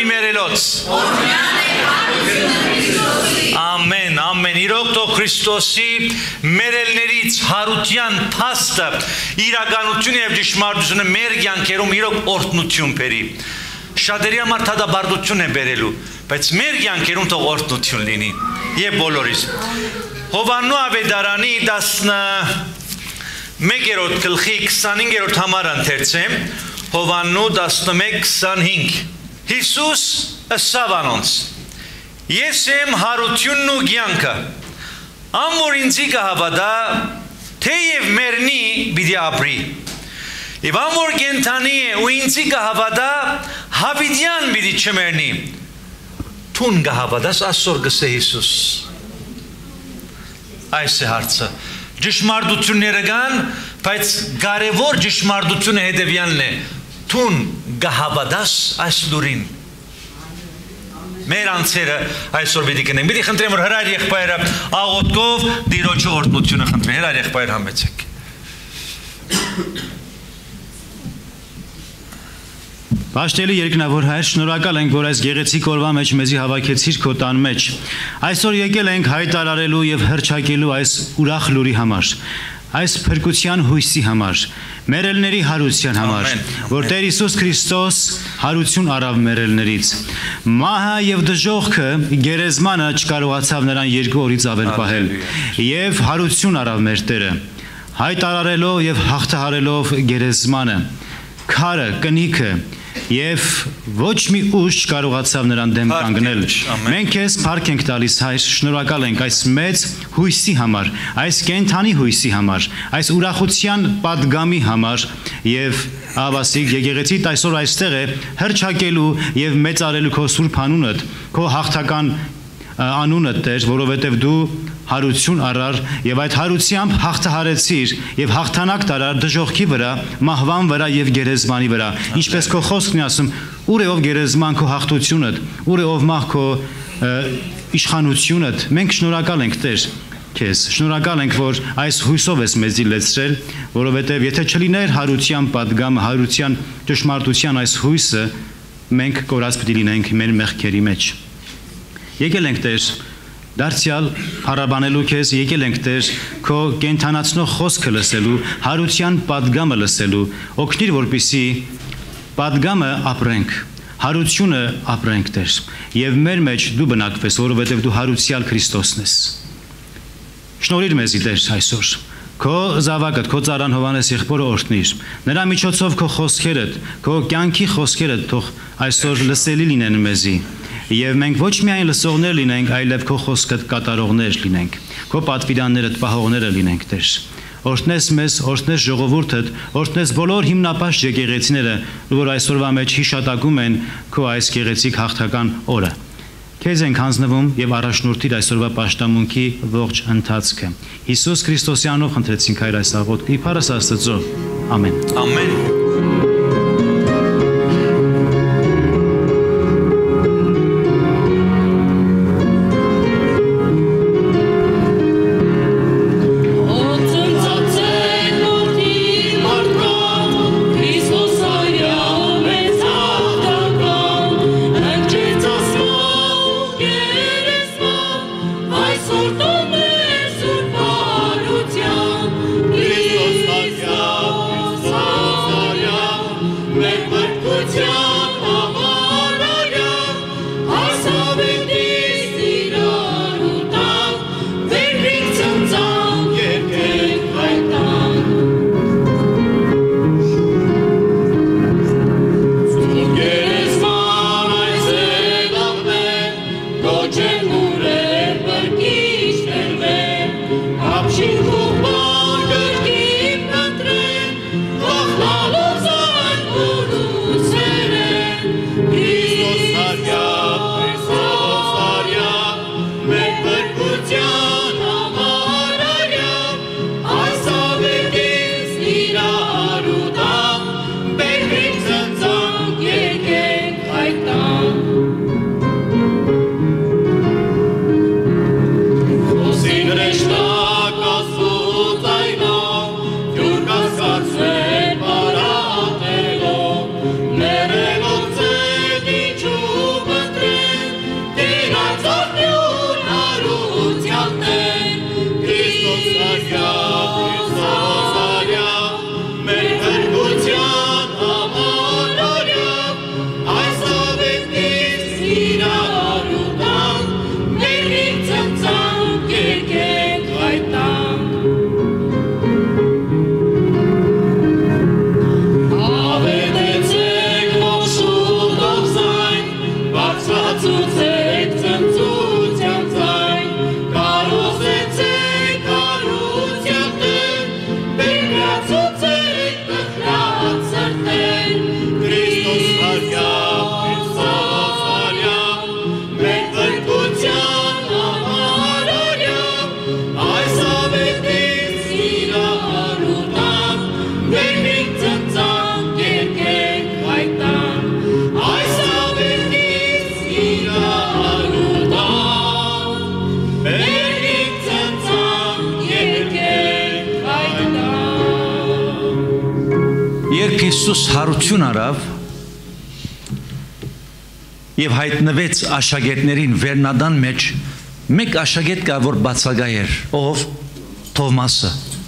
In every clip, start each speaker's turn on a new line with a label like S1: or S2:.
S1: իմերելոց Ամեն, ամեն, իրոք թող Քրիստոսի մերելներից հարության փաստը իրականություն եւ ճշմարտությունը մեր կյանքերում իրոք օրհնություն բերի Շատերի համար թադաբարդություն է բերելու բայց մեր կյանքերում թող օրհնություն լինի եւ բոլորիս Հովաննու ավետարանի 11-րդ գլխի 25-րդ համար ընթերցեմ Հովաննու 11:25 Հիսուս ըսավ անոնց Ես եմ հարությունն ու կյանքը Ան որ ինձի կհավատա թեև մեռնի պիտի ապրի Եվ ան որ կենդանի է ու ինձի կհավատա հավիտյան պիտի չմեռնի Թուն կհավատաս այսօր գսե Հիսուս Այս է հարցը Ճշմարտությունները կան բայց կարևոր ճշմարտությունը հետևյալն է Թուն կհավատաս այս լուրին Մեր անձերը այսօր պիտի կնենք Պիտի խնդրեմ որ հրայր եղբայրը աղոթքով Տիրոջը օրհնությունը խնդրեմ Հրայր եղբայր համեցեք
S2: Պաշտելի երկնավոր Հայր, շնորհակալ ենք, որ այս գեղեցիկ օրվա մեջ մեզի հավաքեցիր քո տան մեջ։ Այսօր եկել ենք հայտարարելու եւ հռչակելու այս ուրախ լուրի համար, այս փրկության հույսի համար, մերելների հարության համար, որ Տեր Հիսուս Քրիստոս հարություն առավ մերելներից։ Մահը եւ դժոխքը գերեզմանը չկարողացավ նրան 2 օրից ավել պահել եւ հարություն առավ մեր Տերը, հայտարարելով եւ հաղթահարելով գերեզմանը, քարը, կնիքը Եվ ոչ մի ուժ չկարողացավ նրան դեմ կանգնել։ Մենք քեզ փառք ենք տալիս Հայր, շնորհակալ ենք այս մեծ հույսի համար, այս կենդանի հույսի համար, այս ուրախության պատգամի համար եւ Աբասիկ եկեղեցիդ այսօր այստեղ է հռչակելու եւ մեծարելու քո սուրբ անունդ, քո հաղթական անունը Տեր, որովհետեւ դու հարություն առար եւ այդ հարությամբ հաղթահարեցիր եւ հաղթանակ տարար դժոխքի վրա, մահվան վրա եւ գերեզմանի վրա։ Ինչպես քո խոսքն է ասում, ուր է ով գերեզման քո հաղթությունդ, ուր է ով մահ քո իշխանությունդ։ Մենք շնորհակալ ենք Տեր քեզ։ Շնորհակալ ենք, որ այս հույսով ես մեզի լեցրել, որովհետեւ եթե չլիներ հարության պատգամը, հարության ճշմարտության այս հույսը, մենք կորած պիտի լինենք մեր մեղքերի մեջ։ Եկել ենք Տեր Դարձյալ փառաբանելու քեզ եկել ենք Տեր քո կենթանացնող խոսքը լսելու, հարության պատգամը լսելու, օգնիր որպիսի պատգամը ապրենք, հարությունը ապրենք Տեր, եւ մեր մեջ դու բնակվես, որովհետեւ դու հարուցյալ Քրիստոսն ես։ Շնորհիր մեզի Տեր այսօր։ Քո զավակդ, քո ծառան Հովանես եղբորը օրհնիր։ Նրա միջոցով քո խոսքերդ, քո կյանքի խոսքերդ թող այսօր լսելի լինեն մեզի։ Եվ մենք ոչ միայն լսողներ լինենք, այլև քո խոսքդ կատարողներ լինենք, քո պատվիրաններդ պահողները լինենք Տեր։ Օրհնես մեզ, օրհնես ժողովուրդդ, օրհնես բոլոր հիմնապաշտ եկեղեցիները, որ այսօրվա մեջ հիշատակում են քո այս գեղեցիկ հաղթական օրը։ Քեզ ենք հանձնվում եւ առաջնորդիր այսօրվա պաշտամունքի ողջ ընթացքը։ Հիսուս Քրիստոսի անունով խնդրեցինք Հայր այս աղոթքը, իբարս Աստծո։ Ամեն։
S1: Ամեն։
S3: Christos,
S1: Հիսուս հարություն արավ եւ հայտնվեց աշակերտներին վերնադան մեջ մեկ աշակերտ կա որ բացակայ էր ով Թովմասը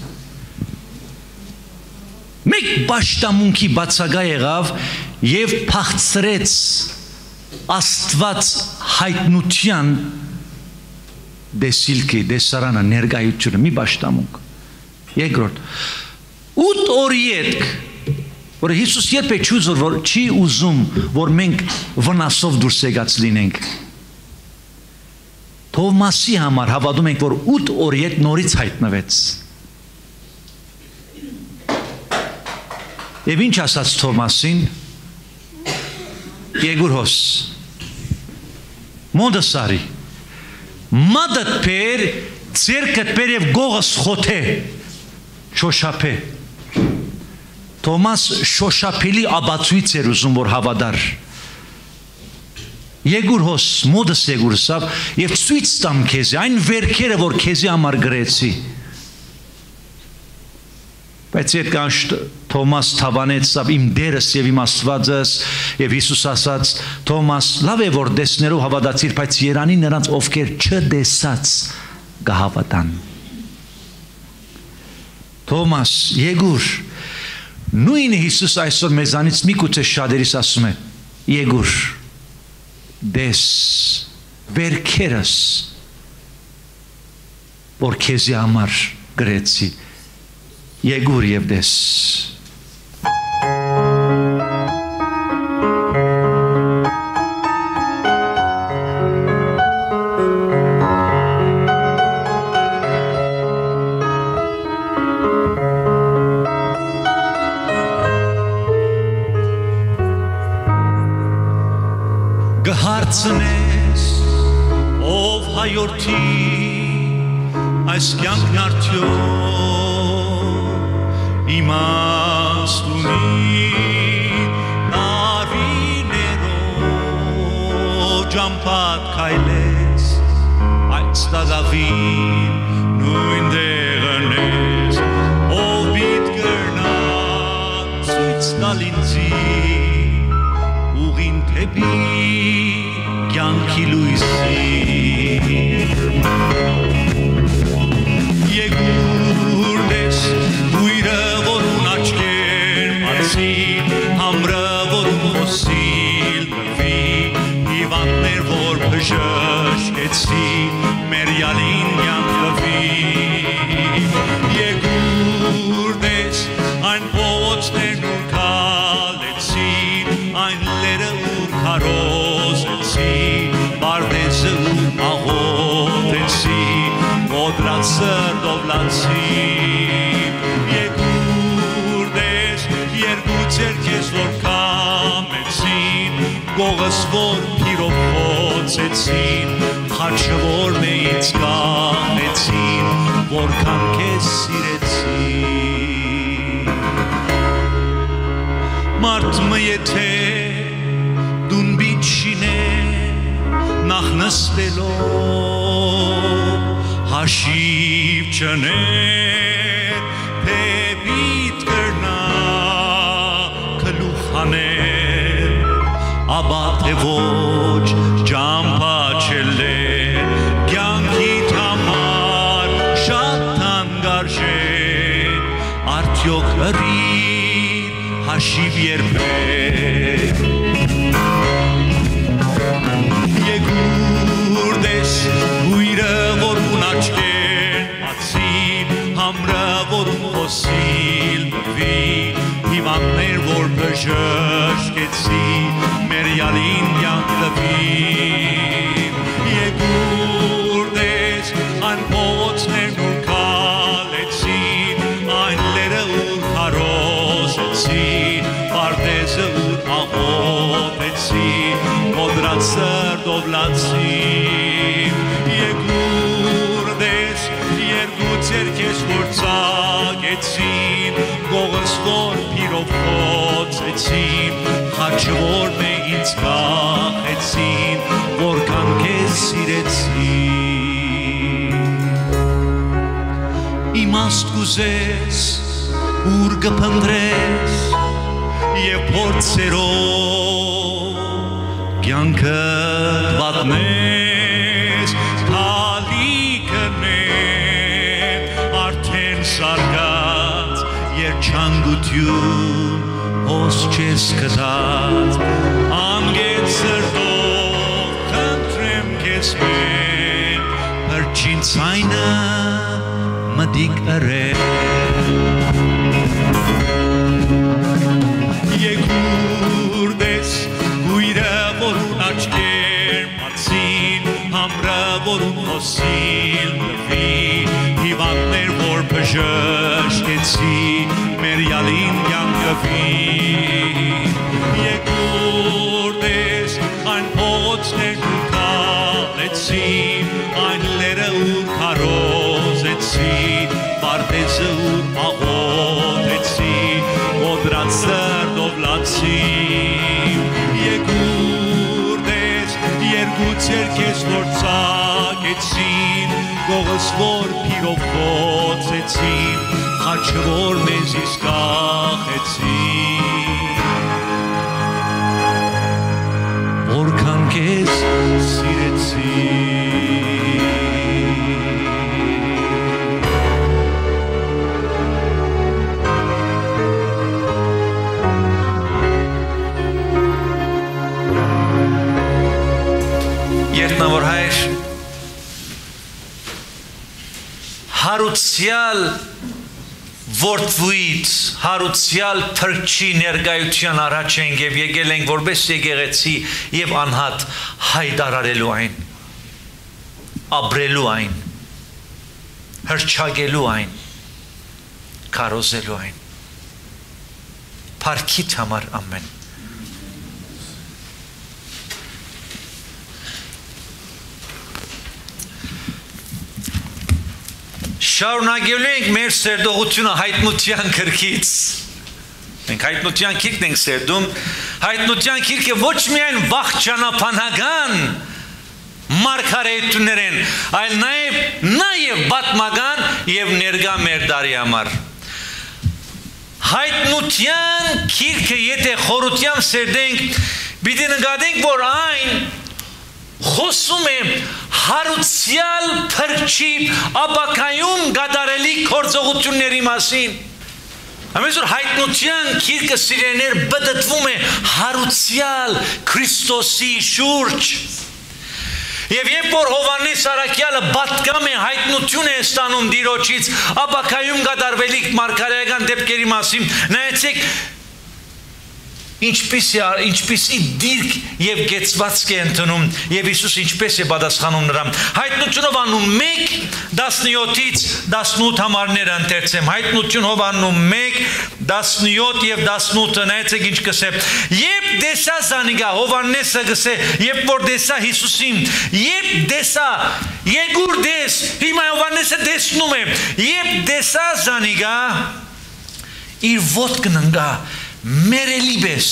S1: մեկ պաշտամունքի բացակայ եղավ եւ փախցրեց Աստված հայտնության դեսիլքի դեսարանը ներկայությունը մի պաշտամունք երկրորդ 8 օրի ետք որ Հիսուս երբեք չի ուզում որ մենք վնասով դուրս եկած լինենք Թովմասի համար հավատում ենք որ 8 օրի հետ նորից հայտնվեց Եվ ինչ ասաց Թովմասին Եգուրհոս մոդս արի մադդ պեր ձերքդ պեր եւ գողս խոթե շոշափե Թոմաս շոշափելի աբացույց էր ուզում որ հավատար Եգուրհոս մոդս Եգուրսավ եւ ցույց տամ քեզ այն վերքերը որ քեզի համար գրեցի բայց այդ կանչ Թոմաս թավանեց սա իմ դերս եւ իմ Աստվածս եւ Հիսուս ասաց Թոմաս լավ է որ դեսներով հավատացիր բայց Երանի նրանց ովքեր չդեսած կհավատան Թոմաս Եգուր Նույն Հիսուս այսօր մեզանից միգուցե շատերիս ասում է Եգուր դես վերքերս որ քեզի համար գրեցի Եգուր եւ դես Գհարցնես ով հայորդի այս կյանքն արդյոք իմաստունի տարիներով ճամփատ քայլես այս տազավին նույն դեղն ես ով պիտ կրնա ցույց տալ ինձի ուղին թեպի կյանքի լույսի Եգուր դես բույրը որուն աչքեր բացին համրը որուն խոսիլ բվի հիվանդներ որ բժշկեցի մերյալին կյանք լվի Եգուր դես այն փողոցներն ուր քալեցին այն լերը ուր քարոզեցի Բարդեզը ու աղոթեցի Ոդրած սրտով լացի Եգուր դես երկու ձեռքես որ կամեցին Գողս որ փիրով խոցեցին Խաչը որ մեից կանեցին Որքան քեզ սիրեցի Մարդ մը եթե դուն բիչինե նախ նստելով հաշիվ չներ թե պիտ կրնա կլուխաներ աբա թե ոչ ճամփա չելեր կյանքիդ համար արդյոք հրիր հաշիվ երբեք Եկուրդ ես հույրը որուն աչքեն ացին համրը որուն խոսիլ բվի հիվանդներ որ բժշկեցի մեր յալին յանք լվի Եկուրդ ես այն փողոցներն ուր քալեցին այն լերը ուր քարոզեցին պարտեզը ուր աղոթեցին մոդրած սրտով լացին Եկուրդ ես երկու ձեռքես որ ծագեցին գողս որ փիրով խոցեցին խաչը որ մե ինձ կախեցին որքան քեզ սիրեցին իմաստ կուզես ուր կփնտրես եւ փորձերով կյանքը վատնես քալիքներ արդեն սարգած երջանկություն հոս չես կտած անգետ սրտով խնդրեմ քեզ մեն փրչին ցայնը մտիկ արել Եկուրդ ես գույրը որուն աչքեր մացին համրը որուն խոսիլ լվի հիվանդներ որ բժշկեցի մեր յալին յանք լվի Եկուրդ ես այն փողոցներն ուր քալեցին այն լերը ուր քարոզեցին պարտեզը ուր աղոթեցին մոդրած սրտով լացին Եկուրդ ես երկու ձեռքես որ ծագեցին գողս որ փիրով խոցեցին խաչը որ մեզից կախեցին որքան քեզ սիրեցին Երտնավոր հայր հարուցյալ որդվույց հարուցյալ փրկչի ներկայության առաջ ենք եւ եկել ենք որպես եկեղեցի եւ անհատ հայտարարելու այն ապրելու այն հրճագելու այն կարոզելու այն փառքիդ համար ամեն Շարունակելու ենք մեր սերտողությունը հայտնության քրքից Մենք հայտնության քիրքն ենք սերտում Հայտնության քիրքը ոչ միայն վախճանապանական մարգարեություններ են այլ նաև պատմական եւ ներկա մեր դարի համար Հայտնության քիրքը եթե խորությամբ սերտենք պիտի նկատենք որ այն խոսում է հարուցյալ փրկչի ապակայում գդարելի գործողությունների մասին Ամենուր հայտնության քիրքը սիրեներ բդտվում է հարուցյալ Քրիստոսի շուրջ Եվ երբ որ Հովանես Արաքյալը պատկամ է հայտնություն է ստանում Տիրոջից ապակայում գդարվելիք մարգարեական դեպքերի մասին նայեցեք ինչպիսի դիրք եւ գեցվածք է ընդունում եւ Հիսուս ինչպես է պատասխանում նրան հայտնություն Հովաննում 1:17-ից 18 համարները ընթերցեմ հայտնություն Հովաննում 1:17 եւ 18-ը նայեցեք ինչ կսե երբ դեսա Զանիգա Հովաննեսը գսե երբ որ դեսա Հիսուսին երբ դեսա Եկուրդ հիմա Հովաննեսը տեսնում է երբ դեսա Զանիգա իր ոտքն ընկա Մերելի բես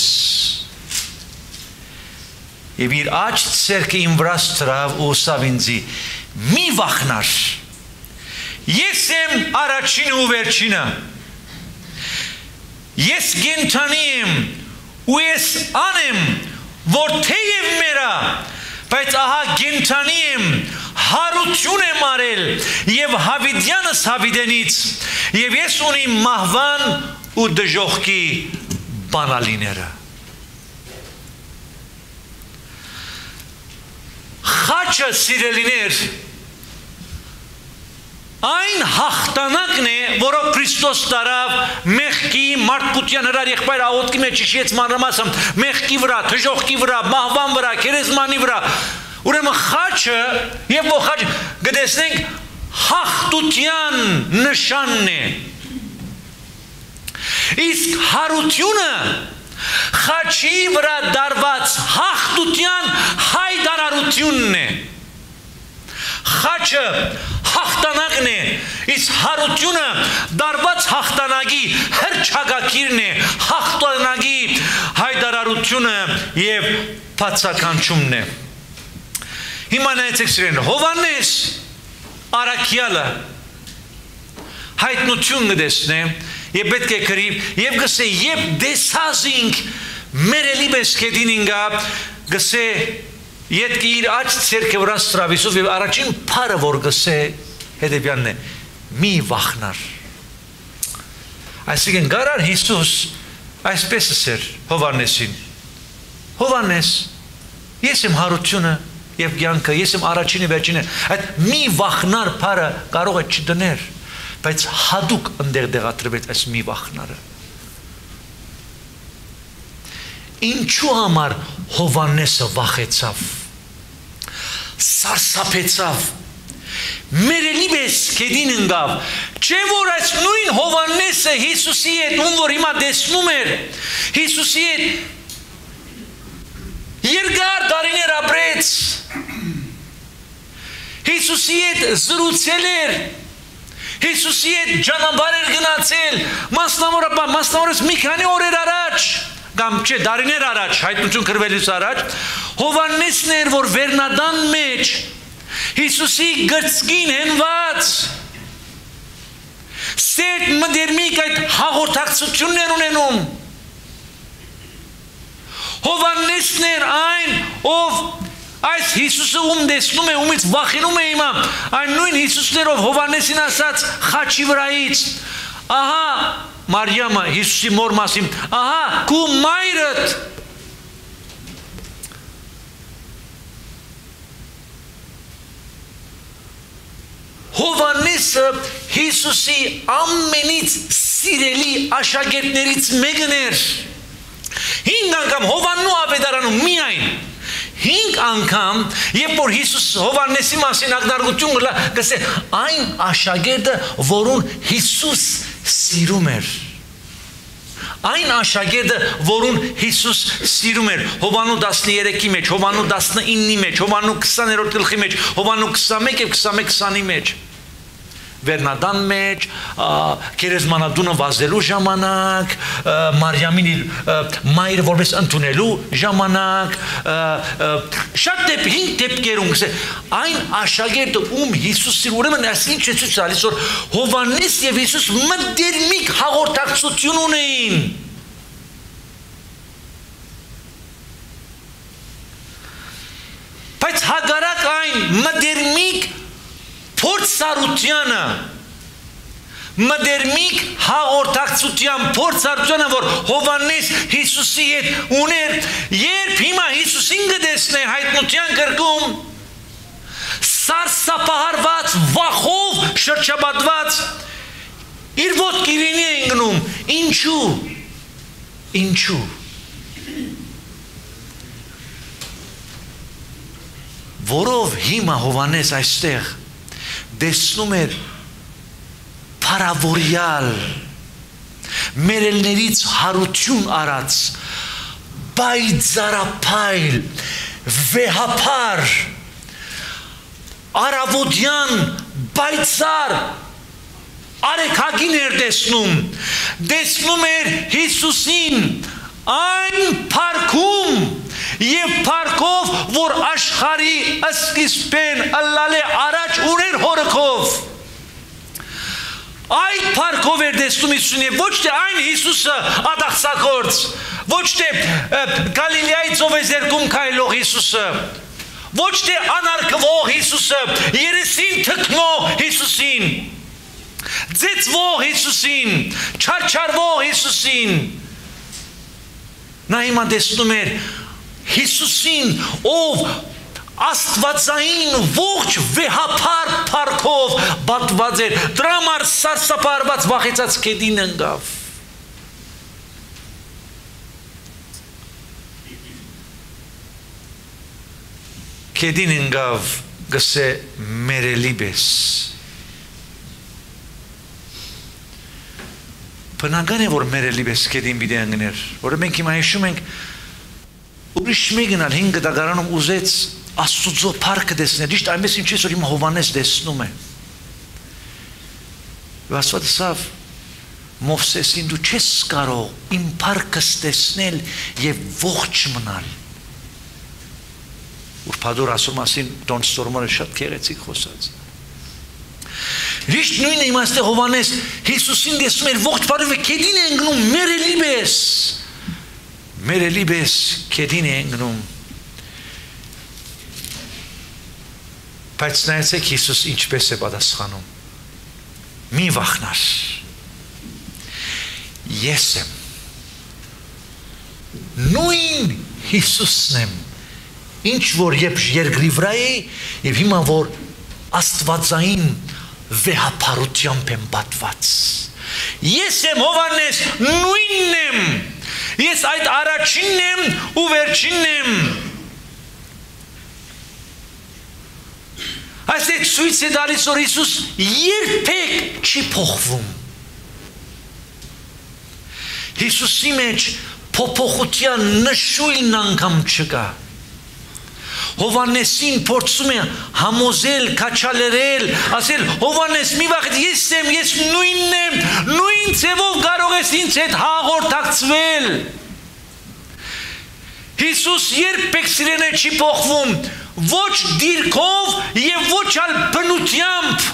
S1: Եվ իր աջ ցերկը իմ վրաս տրավ ու ասավ ինձի մի վախնար Ես եմ առաջինը ու վերջինը Ես կենդանի եմ ու ես անեմ որ թեև մերա բայց ահա կենդանի եմ հարություն եմ արել եւ հավիդյանս հավիդենից եւ ես ունիմ մահվան ու դժոխքի բանալիները։ Խաչը սիրելիներ այն հաղթանակն է, որով Քրիստոս տարավ մեղքի, մարդկության հրար եղբայր աղոթքի մեջ հիշեց մանրամասն մեղքի վրա, դժոխքի վրա, մահվան վրա, քերեզմանի վրա։ Ուրեմն խաչը եւ ողջ գտեսնենք հաղթության նշանն է։ Իսկ հարությունը խաչի վրա դարված հաղթության հայտարարությունն է։ Խաչը հաղթանակն է, իսկ հարությունը դարված հաղթանակի հռչակագիրն է, հաղթանակի հայտարարությունը եւ բացականչումն է։ Հիմա նայեցեք սիրեն, Հովհաննես Առաքյալը հայտնություն կտեսնե եւ պետք է գրի եւ գսե եւ դեսազինք մերելի բեսկեդին ինգա գսե Ետքի իր աչ ցերկը վրա ստրավիսով եւ առաջին փարը որ գսե հետեւյալն է մի վախնար այսինքն գարար Հիսուս այսպես էր Հովհաննեսին Հովհաննես ես եմ հարությունը եւ կյանքը ես եմ առաջինը վերջինը այդ մի վախնար փարը կարող է չդներ բայց հadouk ընդեր դեղատրվեց այս մի վախնարը Ինչու համար Հովհաննեսը վախեցավ, սարսափեցավ, մերելի պես կեդին ընգավ, չէ որ այս նույն Հովհաննեսը Հիսուսի հետ, ում որ հիմա դեսնում էր, Հիսուսի հետ երկար տարիներ ապրեց, Հիսուսի հետ զրուցել էր, Հիսուսի հետ ճանապարհ էր գնացել, մասնավորապես մի քանի օրեր առաջ, կամ չէ դարիներ առաջ, հայտնություն գրվելուց առաջ, Հովհաննեսն էր, որ վերնադան մեջ Հիսուսի գրծքին հենված սետ մդերմիկ այդ հաղորդակցություններ ունենում Հովհաննեսն էր այն, ով այս Հիսուսը ում դեսնում է, ումից վախենում է հիմա այն նույն Հիսուսներով Հովհաննեսին ասաց խաչի վրայից ահա Մարիամը Հիսուսի մոր մասին ահա քու մայրդ Հովհաննեսը Հիսուսի ամենից սիրելի աշակերտներից մեկն էր 5 անգամ Հովհաննու ավետարանում միայն 5 անգամ երբ որ Հիսուս Հովհաննեսի մասին ակնարկություն կլա գսե այն աշակերտը որուն Հիսուս սիրում էր Այն աշակերտը որուն Հիսուս սիրում էր Հովհաննու 13-ի մեջ Հովհաննու 19-ի մեջ Հովհաննու 20-րդ գլխի մեջ Հովհաննու 21 եւ 21-20-ի մեջ Վերնադան մեջ քերեզմանադունը վազելու ժամանակ Մարիամին իր մայրը որպես ընդունելու ժամանակ շատ դեպքին դեպքերում այն աշակերտը ում Հիսուսի ուրեմն ասին չէ ցույց տալիս որ Հովհաննես եւ Հիսուս մտերմիկ հաղորդակցություն ունեին բայց հակառակ այն մտերմիկ փորձառությանը մդերմիկ հաղորդակցության փորձառությանը որ Հովհաննես Հիսուսի հետ ուներ երբ հիմա Հիսուսին կտեսնե հայտնության գրքում սարսափահարված վախով շրջապատված իր ոտքերին է ընկնում ինչու որով հիմա Հովհաննես այստեղ դեսնում էր փարավորյալ մերելներից հարություն արած բայձարափայլ վեհապար արավոդյան բայցար արեքագին էր դեսնում էր Հիսուսին այն փառքում եւ փառքով որ աշխարհի սկիզբեն ըլլալե առաջ ուներ հորքով այդ փառքով էր դեսնում Հիսուսին եւ ոչ թե այն Հիսուսը ադախսակորց ոչ թե Գալիլեայի ծովեզերքում քայլող Հիսուսը ոչ թե անարգվող Հիսուսը, երեսին թքնող Հիսուսին, ձեծվող Հիսուսին, չարչարվող Հիսուսին։ Նա հիմա տեսնում էր Հիսուսին, ով աստվածային ողջ վեհափառ փառքով պատված էր, դրա համար սարսափարված վախեցած կեդին ընկավ։ Կեդին ընկավ, գսե մերելի բես։ Բնական է, որ մերելի բես կեդին պիտի ընկներ, որը մենք հիմա հիշում ենք, ուրիշ մեկն ալ 5 դարանում ուզեց Աստուծո փառքը տեսնել, ճիշտ այնպես ինչպես որ հիմա Հովհաննես տեսնում է։ Աստված ասավ Մովսեսին, դու չես կարող իմ փառքս տեսնել եւ ողջ մնալ։ Ուրբաթօր ասում ասին Տոն Ստորմանը շատ քեղեցիկ խոսած։ Ճիշտ նույնը իմաստը Հովհաննես Հիսուսին տեսնում էր ողջ փառքը կեդին է ընկնում մերելի բես կեդին է ընկնում։ Բայց նայեցեք Հիսուս ինչպես է պատասխանում։ Մի վախնար։ Ես եմ։ Նույն Հիսուսն եմ, ինչ որ երկրի վրա է եւ հիմա որ աստվածային վեհափառությամբ եմ պատված։ Ես եմ Հովհաննես, նույնն եմ։ Ես այդ առաջինն եմ ու վերջինն եմ։ Այսինքն ցույց է տալիս որ Հիսուս երբեք չի փոխվում։ Հիսուսի մեջ փոփոխության նշույլն անգամ չկա։ Հովհաննեսին փորձում է համոզել, քաչալերել, ասել Հովհաննես մի վաղ ես եմ, ես նույնն եմ, նույն ձևով կարող ես ինձ հետ հաղորդակցվել։ Հիսուս երբեք սիրելիներ չի փոխվում, ոչ դիրքով եւ ոչ ալ բնությամբ։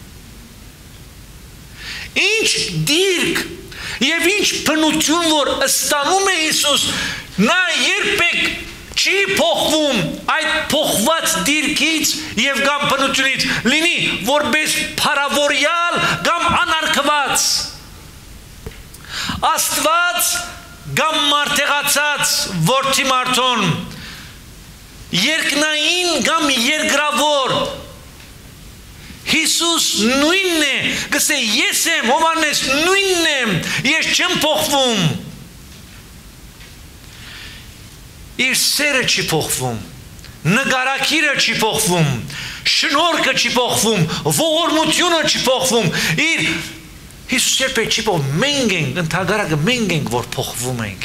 S1: Ինչ դիրք եւ ինչ բնություն որ ստանում է Հիսուս, նա երբեք չի փոխվում այդ փոխված դիրքից եւ կամ բնությունից, լինի որպես փարավորյալ կամ անարգված։ Աստված կամ մարդեղացած որդի մարդուն, երկնային կամ երկրավոր, Հիսուս նույնն է, գսե ես եմ, Հովհաննես նույնն եմ, ես չեմ փոխվում։ Իր սերը չի փոխվում, նկարակիրը չի փոխվում, շնորհքը չի փոխվում, ողորմությունը չի փոխվում, իր Հիսուս երբեք չի փոխվում, մենք ենք, ընդհանրակը մենք ենք, որ փոխվում ենք։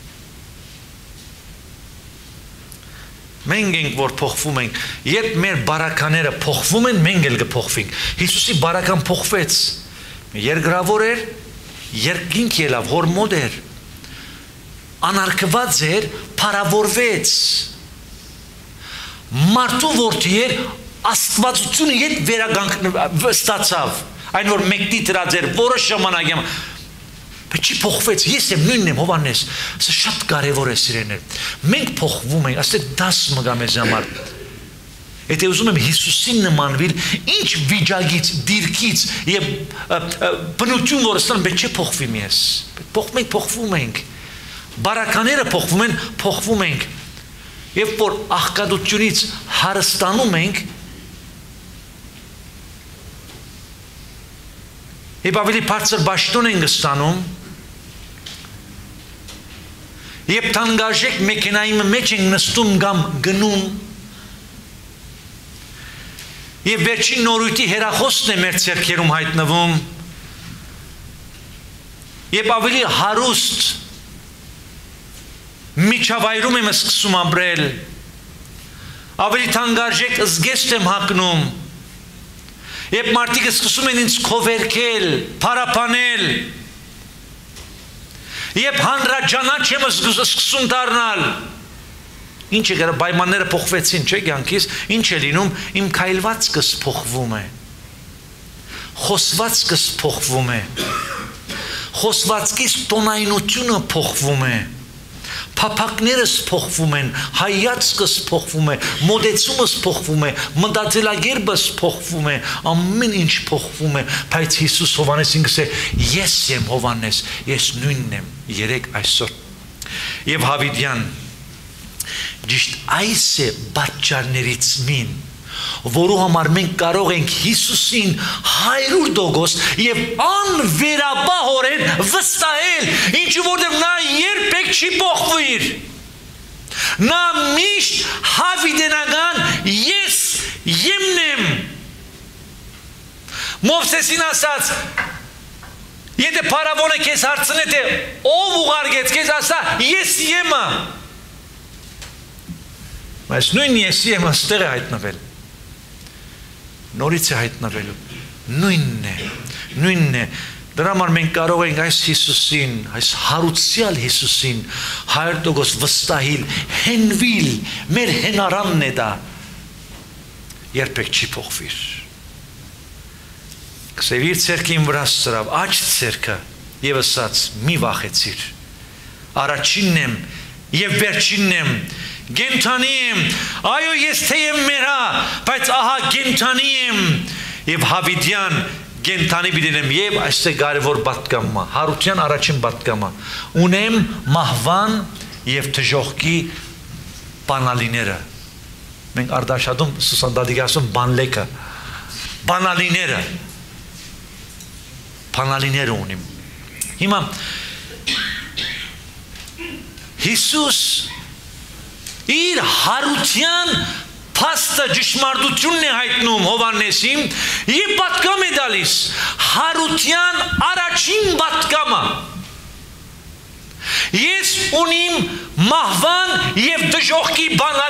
S1: Մենք ենք, որ փոխվում ենք, երբ մեր բարակաները փոխվում են, մենք էլ կփոխվենք։ Հիսուսի բարական փոխվեց, երկրավոր էր, երկինք ելավ, հորմոտ էր, անարգված էր, փարավորվեց, մարդու որդի էր, աստվածությունը հետ վերագանք ստացավ, այն որ մեկնի դրած էր, որոշ ժամանակ եմ, բայց չի փոխվեց, ես եմ նույնն եմ Հովհաննես, սա շատ կարևոր է սիրելիներ, մենք փոխվում ենք, ասել դաս մգա մեզ համար, եթե ուզում եմ Հիսուսին նմանվել, ինչ վիճակից, դիրքից եւ բնություն որ ստան, բայց չի փոխվի ես, փոխվում ենք, բարակաները փոխվում են, փոխվում ենք, եւ որ աղքատությունից հարստանում ենք, եւ ավելի բարձր բաշտոն ենք ստանում, Եվ թանկարժեք մեքենայի մեջ ենք նստում կամ գնում Եվ վերջին նորույթի հեռախոսն է մեր ձեռքերում հայտնվում Եվ ավելի հարուստ միջավայրում եմ սկսում ապրել Ավելի թանկարժեք զգեստ եմ հագնում Եվ մարդիկ սկսում են ինձ քովերքել, փարապանել Եվ հանրաճանաչ եմ սկսում դառնալ Ինչ է գարը պայմանները փոխվեցին չէ կյանքից Ինչ է լինում իմ քայլվածքս փոխվում է Խոսվածքս փոխվում է Խոսվածքիս տոնայնությունը փոխվում է փափակներս փոխվում են, հայացքս փոխվում է, մոդեցումս փոխվում է, մտածելակերպս փոխվում է, ամեն ինչ փոխվում է, բայց Հիսուս Հովհաննեսին գսե ես եմ Հովհաննես, ես նույնն եմ երեք այսօր։ Եվ Հավիդյան ճիշտ այս է պատճառներից մին, որու համար մենք կարող ենք Հիսուսին 100% եւ անվերապահորեն վստահել, ինչու որտեղ նա երբեք չի փոխվիր։ Նա միշտ հավիտենական ես եմն եմ։ Մովսեսին ասաց, եթե փարավոնը քեզ հարցնի թե ով ուղարկեց քեզ, ասա ես եմը։ Բայց նույն եսի եմը ստեղ է հայտնվել։ Նորից է հայտնվելու, նույնն է, դրա համար մենք կարող ենք այս Հիսուսին, այս հարուցյալ Հիսուսին 100% վստահիլ, հենվիլ, մեր հենարանն է դա, երբեք չի փոխվիր։ Կսև իր ցերքին վրա սրավ, աչ ցերքը եւ ասաց մի վախեցիր, առաջինն եմ եւ վերջինն եմ, գենթանի եմ, այո ես թե եմ մերա, բայց ահա գենթանի եմ եւ Հավիդյան գենթանի բիդենեմ եւ այստեղ կարևոր պատկամա, հարության առաջին պատկամա, ունեմ մահվան եւ թժողքի բանալիները, մենք արդաշատում Սուսանդադիգասում բանլեկը, բանալիները ունիմ, հիմա Հիսուս իր հարության փաստը ճշմարտությունն է հայտնում Հովհաննեսին եւ պատկամ է տալիս հարության առաջին պատկամը ես ունիմ մահվան եւ դժոխքի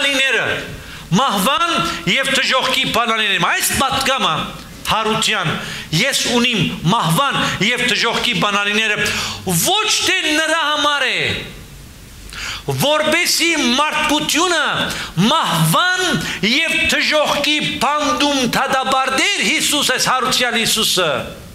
S1: բանալիները այս պատկամը հարության ես ունիմ մահվան եւ դժոխքի բանալիները ոչ թե նրա համար է որբեսի մարդկությունը մահվան եւ թժողքի բանդում թադաբարդեր Հիսուս այս հարուցյալ Հիսուսը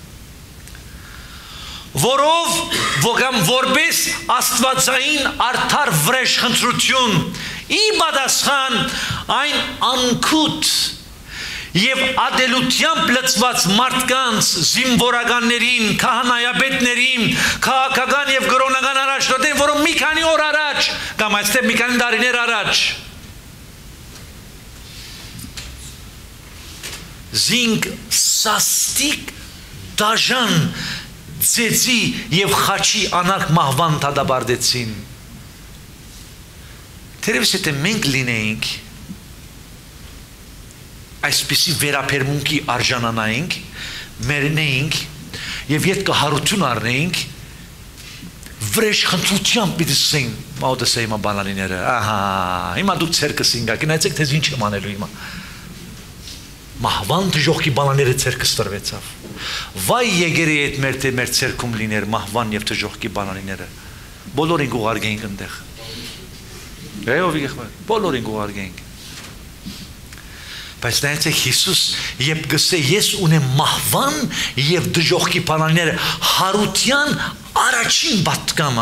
S1: որբես աստվածային արդար վրեժխնդրություն ի պատասխան այն անքուտ եւ ադելությամբ լծված մարդկանց զինվորականներին, քահանայապետներին, քաղաքական եւ կրոնական առաջնորդներին, որոնք մի քանի օր առաջ կամ այստեղ մի քանի տարիներ առաջ զինք սաստիկ դաժան ձեծի եւ խաչի անարք մահվան թադաբարդեցին թերևս եթե մենք լինեինք այսպիսի վերապերմունքի արժանանայինք, մերնեինք եւ յետ կհարություն առնեինք վրեժխնդրությամբ պիտի ասենք մաուտս է հիմա բանալիները ահա հիմա դու ցերկս ինգա գնացեք թե ինչ եմ անելու հիմա մահվան դժոխքի բանալիները ցերկս տրվեցավ վայ եկերի այդ մեր ցերքում լիներ մահվան եւ դժոխքի բանալիները բոլորին ուղարկեինք այնտեղ ով եղբայր բոլորին ուղարկեինք բայց նայեցեք Հիսուս երբ գսե ես ունեմ մահվան եւ դժոխքի բանալիները հարության առաջին պատկամը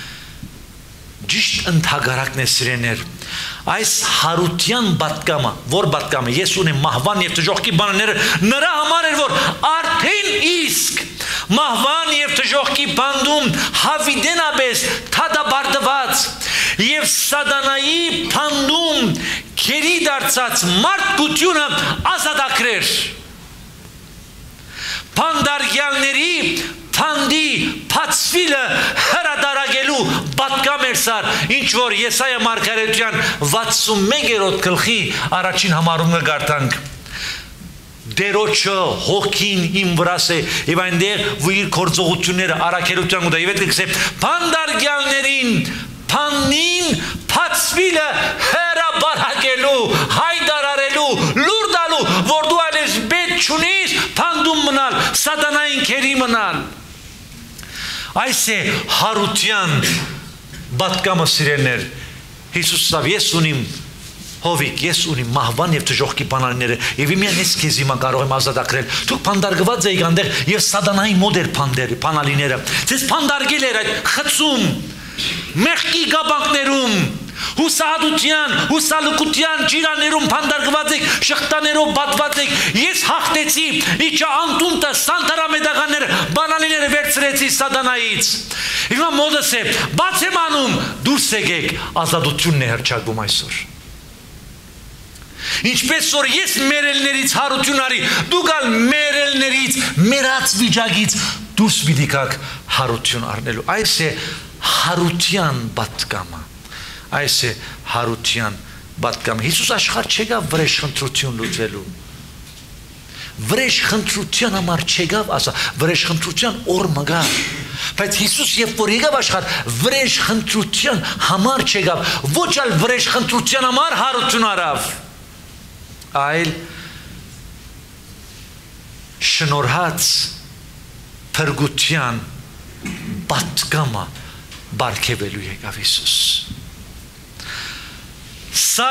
S1: ճիշտ ընդհանրակն է սիրեներ այս հարության պատկամը որ պատկամը ես ունեմ մահվան եւ դժոխքի բանալիները նրա համար էր որ արդեն իսկ մահվան եւ դժոխքի բանդում հավիտենապես թադաբարդված եւ սատանայի բանդում քերի դարձած մարդկությունը ազատագրեր փանդարգյալների փանդի փածվիլը հրադարագելու պատկամ էր սար ինչ որ Եսայա մարգարեության 61-րդ գլխի առաջին համարումը գարտանք Դերոջը հոգին իմ վրաս է եւ այնտեղ իր գործողությունները արաքելության ու դա եւ այդ կսե փանդարգյալներին փանին փածվիլը հրաբարակելու հայդարարելու լուր տալու որ դու այլես բետ չունիս փանդում մնալ սատանային քերի մնալ այս է հարության պատկամը սիրելներ Հիսուս ասավ ես ունիմ Հովիկ, ես ունիմ մահվան եւ դժոխքի բանալիները եւ իմյան ես քեզ հիմա կարող եմ ազատագրել դուք փանդարգված եք այնտեղ եւ սատանայի մոդեր բանալիները ձեզ փանդարգել էր այդ խցում մեղքի գաբանքներում, հուսահատության, հուսալուկության ջիրաներում փանդարգված եք, շղթաներով բատված եք, ես հաղթեցի, իջա անտունտը, սանտարամետականները, բանալիները վերցրեցի սատանայից։ Հիմա մոդս է, բաց եմ անում, դուրս եկեք, ազատությունն է հռչակվում այսօր։ Ինչպես որ ես մերելներից հարություն արի, դուք ալ մերելներից, մերած վիճակից դուրս պիտի գաք հարություն առնելու։ Այս է հարության պատգամը։ Այս է հարության պատգամը։ Հիսուս աշխարհ չեկավ վրեժխնդրություն լուծելու։ Վրեժխնդրության համար չեկավ, ասա, վրեժխնդրության օր մգա։ Բայց Հիսուս երբ որ եկավ աշխարհ, վրեժխնդրության համար չեկավ, ոչ այլ վրեժխնդրության համար հարություն արավ։ Այլ շնորհած փրկության պատգամը բարգեւելու եկավ Հիսուս։ Սա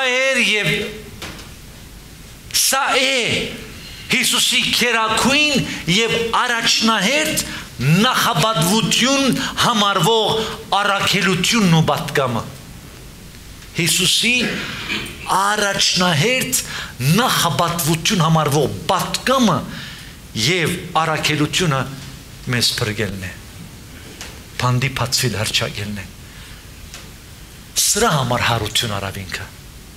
S1: է Հիսուսի քերակույն եւ առաջնահերթ նախաբադվություն համարվող առաքելությունն ու պատգամը։ Հիսուսի առաջնահերթ նախաբադվություն համարվող պատգամը եւ առաքելությունը մեզ փրկելն է, բանդի փածվիլ հրճակելն է։ Սրա համար հարություն արավ ինքը։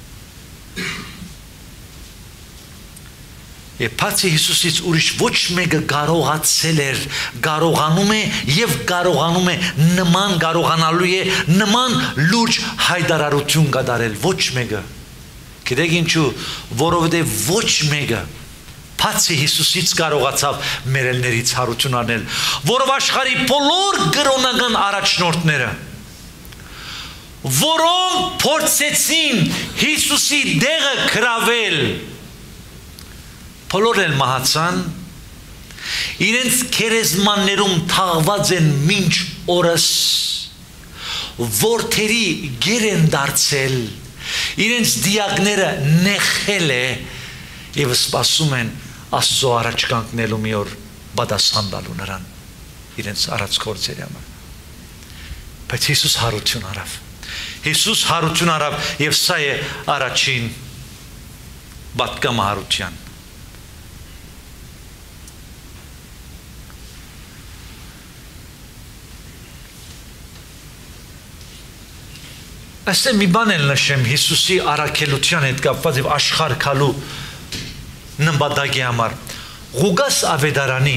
S1: Եվ բացի Հիսուսից ուրիշ ոչ մեկը կարողացել էր, կարողանում է եւ կարողանում է նման կարողանալու է նման լուրջ հայտարարություն կատարել, ոչ մեկը։ Գիտեք ինչու, որովհետեւ ոչ մեկը բացի Հիսուսից կարողացավ մերելներից հարություն անել, որով աշխարհի բոլոր կրոնական առաջնորդները, որոնք փորձեցին Հիսուսի դեղը գրավել, բոլորն էլ մահացան, իրենց քերեզմաններում թաղված են մինչ օրս, որդերի գեր են դարձել, իրենց դիակները նեղել է եւ սպասում են Աստծո առաջ կանգնելու մի օր պատասխան տալու նրան իրենց արած գործերի համար։ Բայց Հիսուս հարություն արավ։ Հիսուս հարություն արավ եւ սա է առաջին պատգամը հարության։ Այստեղ մի բան էլ նշեմ Հիսուսի առաքելության հետ կապված եւ աշխարհ գալու նպատակի համար։ Ղուկաս ավետարանի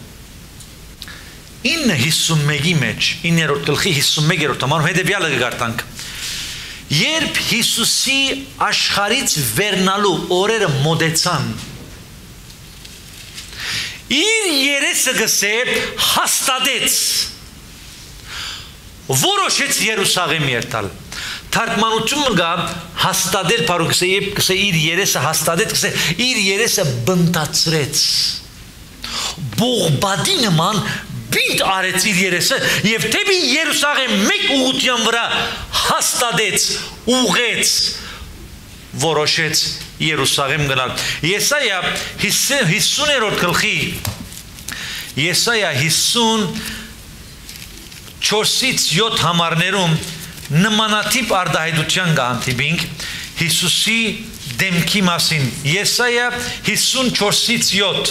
S1: 9:51-ի մեջ 9-րդ գլխի 51-րդ համարում հետեւյալը կգարտանք։ Երբ Հիսուսի աշխարից վերնալու օրերը մոտեցան, իր երեսը գսե հաստատեց, որոշեց Երուսաղեմ երթալ։ Թարգմանությունը կա հաստատել փարուկսե կսե իր երեսը հաստատեց կսե իր երեսը բնտացրեց բողբադի նման բիտ արեց իր երեսը եւ թեպի Երուսաղեմ մեկ ուղղության վրա հաստատեց ուղեց որոշեց Երուսաղեմ գնալ Եսայա 50-րդ գլխի Եսայա 54-ից 7 համարներում նմանատիպ արտահայտության կհանդիպենք Հիսուսի դեմքի մասին Եսայա 54-ից 7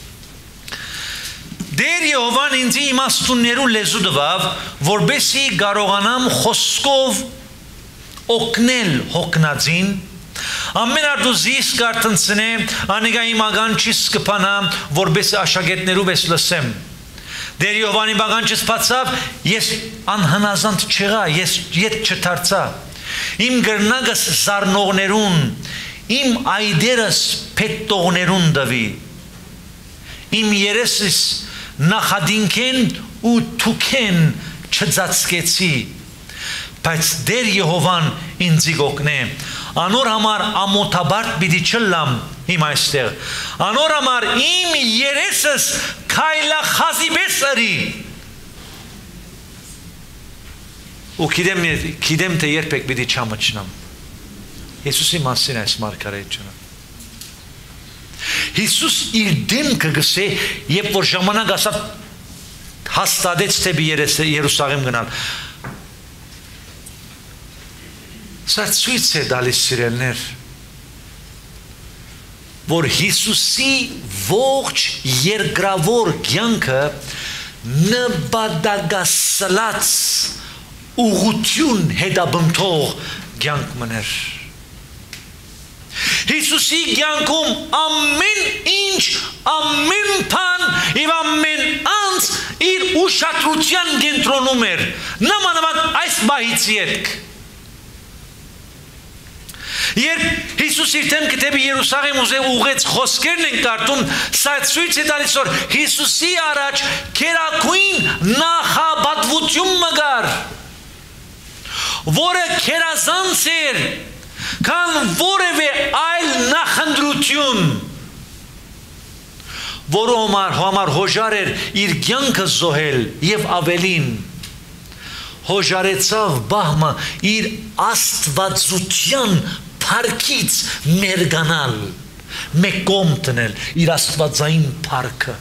S1: Դեր Եհովան ինձ իմաստուններու լեզու տվավ որբեսի կարողանամ խոսքով օգնել հոգնածին ամեն արտուզիս կարտնցնե անիկա իմ ականջիս կփանա որբեսի աշակերտներու վես լսեմ Դեր Եհովանի բաղանջս բացավ, ես անհնազանդ չեղա, ես ետ չդարձա, իմ գրնագս զարնողներուն, իմ այդերս փետտողներուն դվի, իմ երեսս նախադինքեն ու թուքեն չծածկեցի, բայց Դեր Եհովան ինձի գոկնե, անոր համար ամոթաբարդ պիտի չլամ իմ այստեղ, անոր համար իմ երեսս քայլախազի բեսարի ու գիտեմ թե երբեք պիտի չամչնամ Հիսուսի մասին այս մարգարեությունը Հիսուս իր դեմքը գսե երբ որ ժամանակ ասավ հաստատեց թեպի Երուսաղեմ գնալ Սա ցույց է տալիս սիրելներ, որ Հիսուսի ողջ երկրավոր կյանքը նպատակասլաց ուղղություն հետաբնթող կյանք մներ։ Հիսուսի կյանքում ամեն ինչ, ամեն բան եւ ամեն անց իր ուշադրության կենտրոնում էր, նմանավանդ այս բահից ետք։ Երբ Հիսուս իր դեմքը դեպի Երուսաղեմ ուղղեց, խոսքերն են կարդում, սա ցույց է տալիս, որ Հիսուսի առաջ քերակույն նախապատվություն մգար, որը քերազանց էր, քան որևէ այլ նախընտրություն, որը համար հոժար էր իր կյանքը զոհել եւ ավելին, հոժարեցավ բահմը իր աստվածության փառքից մերգանալ, մեկ կողմ տնել իր աստվածային փառքը։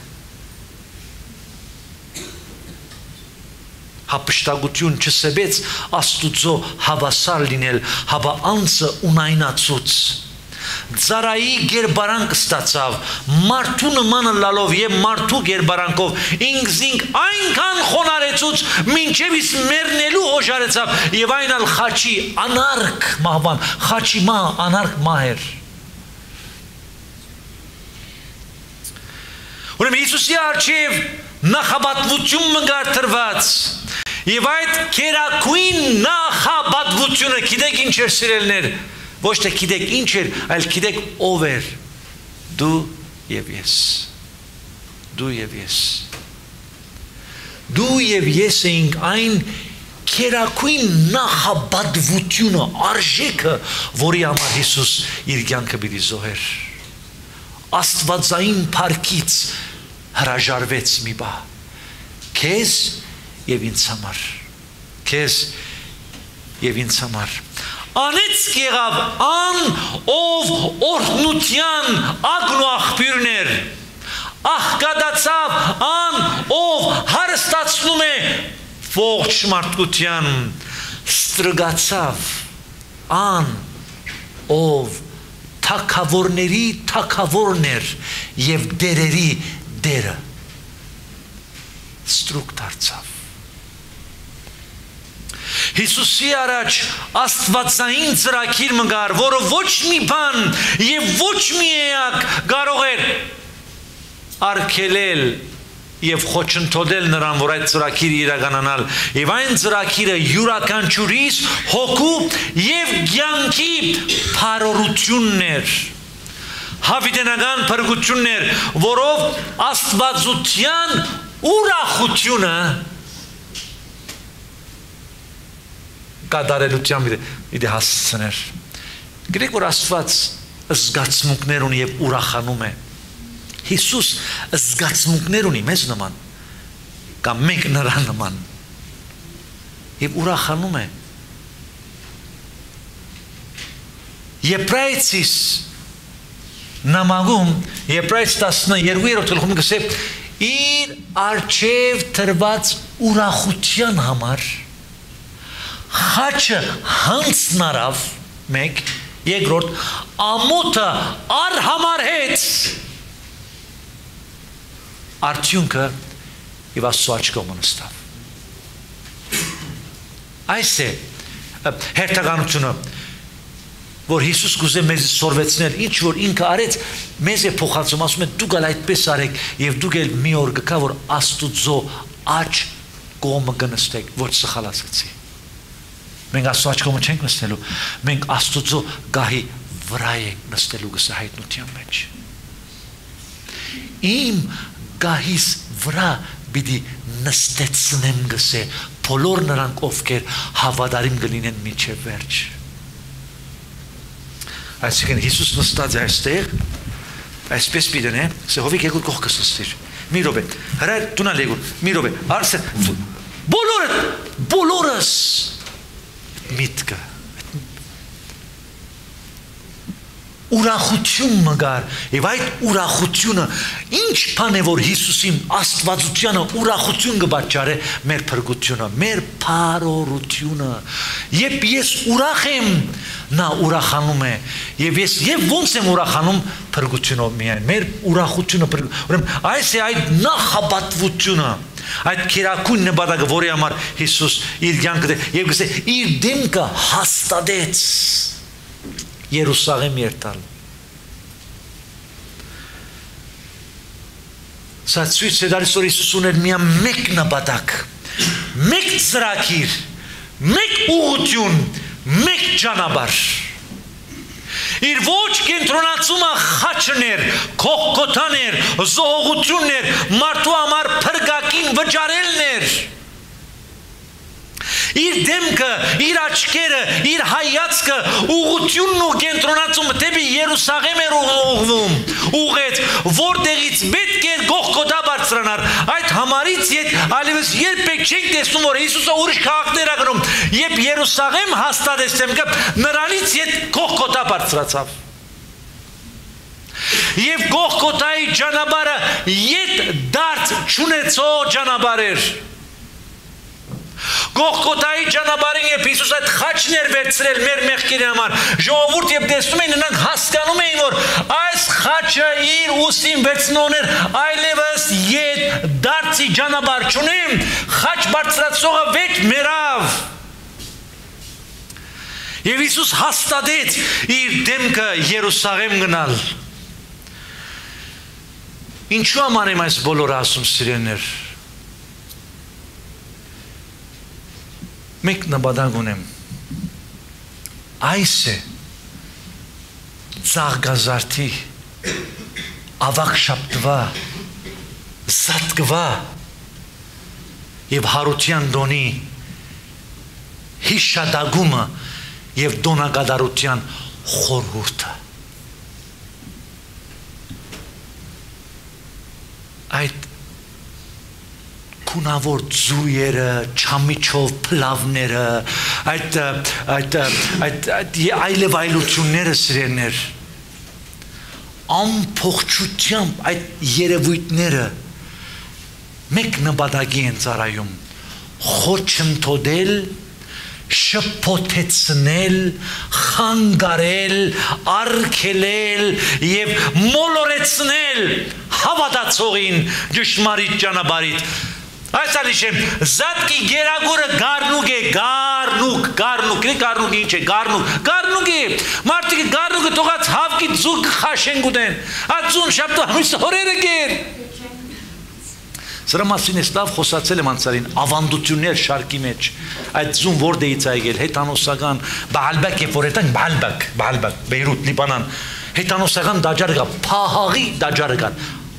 S1: Հապշտագություն չսեբեց Աստուծո հավասար լինել, հապա անձը ունայնացուց։ Ձարայի գերբարանք ստացավ, մարդու նմանը լալով եւ մարդու գերբարանքով ինքզինք այնքան խոնարեցուց, մինչև իսկ մեռնելու հոժարեցավ, եւ այն ալ խաչի անարգ մահվան, խաչի մահ անարգ մահ էր։ Ուրեմն Հիսուսի առջև նախապատվություն մգար տրված, եւ այդ քերակույն նախապատվությունը գիտեք ինչ էր սիրելներ, ոչ թե գիտեք ինչ էր, այլ գիտեք ով էր, դու եւ ես, դու եւ ես, դու եւ ես էինք այն քերակույն նախապատվությունը, արժեքը, որի համար Հիսուս իր կյանքը պիտի զոհեր, աստվածային փառքից հրաժարվեց մի բա, քեզ եւ ինձ համար, քեզ եւ ինձ համար, անեց եղավ ան, ով օրհնության ագն ու աղբյուրն էր, աղկադացավ ան, ով հարստացնում է ողջ մարդկության, ստրգացավ ան, ով թագավորների թագավորն էր եւ դերերի դերը, ստրուկ դարձավ։ Հիսուսի առաջ աստվածային ծրագիր մգար, որը ոչ մի բան եւ ոչ մի էակ կարող էր արգելել եւ խոչընդոտել նրան, որ այդ ծրագիրը իրականանալ, եւ այն ծրագիրը յուրաքանչյուրիս հոգու եւ կյանքի փառորությունն էր, հավիտենական փրկությունն էր, որով աստվածության ուրախությունը կատարելության պիտի հասցներ։ Գիտեք, որ Աստված զգացմունքներ ունի եւ ուրախանում է։ Հիսուս զգացմունքներ ունի մեզ նման, կամ մենք նրան նման, եւ ուրախանում է։ Եբրայեցիս նամակում, Եբրայեց 12-րդ գլխում գսե իր արչև տրված ուրախության համար խաչը հանցնարավ մեկ, երկրորդ ամոթը արհամարհեց, արդյունքը եւ Աստծո աչքով նստավ։ Այս է հերթականությունը, որ Հիսուս կուզե մեզ սորվեցնել, ինչ որ ինքը արեց, մեզ է փոխանցում, ասում է դուք ալ այդպես արեք եւ դուք էլ մի օր գկա, որ Աստուծո աչ կողմը կնստեք, ոչ սխալացեցի։ Մենք Աստծո աչ կողմը չենք նստելու, մենք Աստուծո գահի վրա ենք նստելու գսե հայտնության մեջ։ Իմ գահիս վրա պիտի նստեցնեմ գսե բոլոր նրանք ովքեր հավատարիմ կլինեն մինչև վերջ։ Այսինքն Հիսուս նստած է այստեղ, այսպես պիտեն է, սե հովիկ եկուր կողքս նստիր, մի ռոբե, հրայր տունալ եկուր, մի ռոբե, արսը, բոլորս միտքը, ուրախություն մգար եւ այդ ուրախությունը ինչ բան է որ Հիսուսին Աստվածությանը ուրախություն կբաճարե մեր փրկությունը մեր փարորությունը երբ ես ուրախ եմ նա ուրախանում է եւ ես եւ ոնց եմ ուրախանում փրկությունով միայն մեր ուրախությունը ուրեմն այս է այդ նախապատվությունը այդ քերակույն նպատակը որի համար Հիսուս իր կյանքը եւ գսե իր դեմքը հաստատեց Երուսաղեմ երթալ Սա ցույց է տալիս որ Հիսուս ուներ միայն մեկ նպատակ մեկ ծրագիր մեկ ուղղություն մեկ ճանապարհ իր ոչ կենտրոնացումը խաչներ կողքոթաներ զոհողություններ մարդու համար փրկակին վճարելն էր իր դեմքը, իր աչքերը, իր հայացքը, ուղղությունն ու կենտրոնացումը դեպի Երուսաղեմ էր ուղղվում, ուղղեց, որտեղից պետք էր Գողգոթա բարձրանար։ Այդ համարից այլևս երբեք չենք տեսնում, որ Հիսուսը ուրիշ քաղաքներ ա գնում, երբ Երուսաղեմ հաստատեց դեմքը, նրանից Գողգոթա բարձրացավ։ Եվ Գողգոթայի ճանապարհը ետ դարձ չունեցող ճանապարհ էր։ Գողգոթայի ճանապարհին երբ Հիսուս այդ խաչն էր վերցրել մեր մեղքերի համար, ժողովուրդ երբ տեսնում էին, նրանք հասկանում էին, որ այս խաչը իր ուսին վերցնողն էր, այլևս ետ դարձի ճանապարհ չունի, խաչ բարձրացողը վեճ մեռավ։ Եվ Հիսուս հաստատեց իր դեմքը Երուսաղեմ գնալ։ Ինչու համար եմ այս բոլորը ասում սիրելիներ։ Մեկ նպատակ ունեմ այս է ծաղկազարդի ավակ շապտվա զատկվա եւ հարության դոնի հիշադագումը եւ դոնակատարության խորհուրդը այդ Կունավոր ձույերը, չամիչով պլավները, այդ այլև այլությունները սիրելիներ, ամփոփչությամբ այդ երևույթները մեկ նպատակի են ծառայում, խոչընդոտել, շփոթեցնել, խանգարել, արգելել եւ մոլորեցնել հավատացողին ճշմարիտ ճանապարհից Այս ալիշեմ, զատկի գերագուրը գարնուկ է, գարնուկ ինչ է, գարնուկ է, մարդիկը գարնուկը տողած հավկի ձուկ խաշեն գուտեն, այդ ձուն շապտու համիս հորերը գեր։ Սրա մասին ես լավ խոսացել եմ անցարին, ավանդություններ շարքի մեջ, այդ ձուն որդեից այգել, հետանոսական, բալբակ է որետան, բալբակ, Բեյրութ, Լիբանան, հետանոսական դաջարը կա, պահաղի դաջարը կան,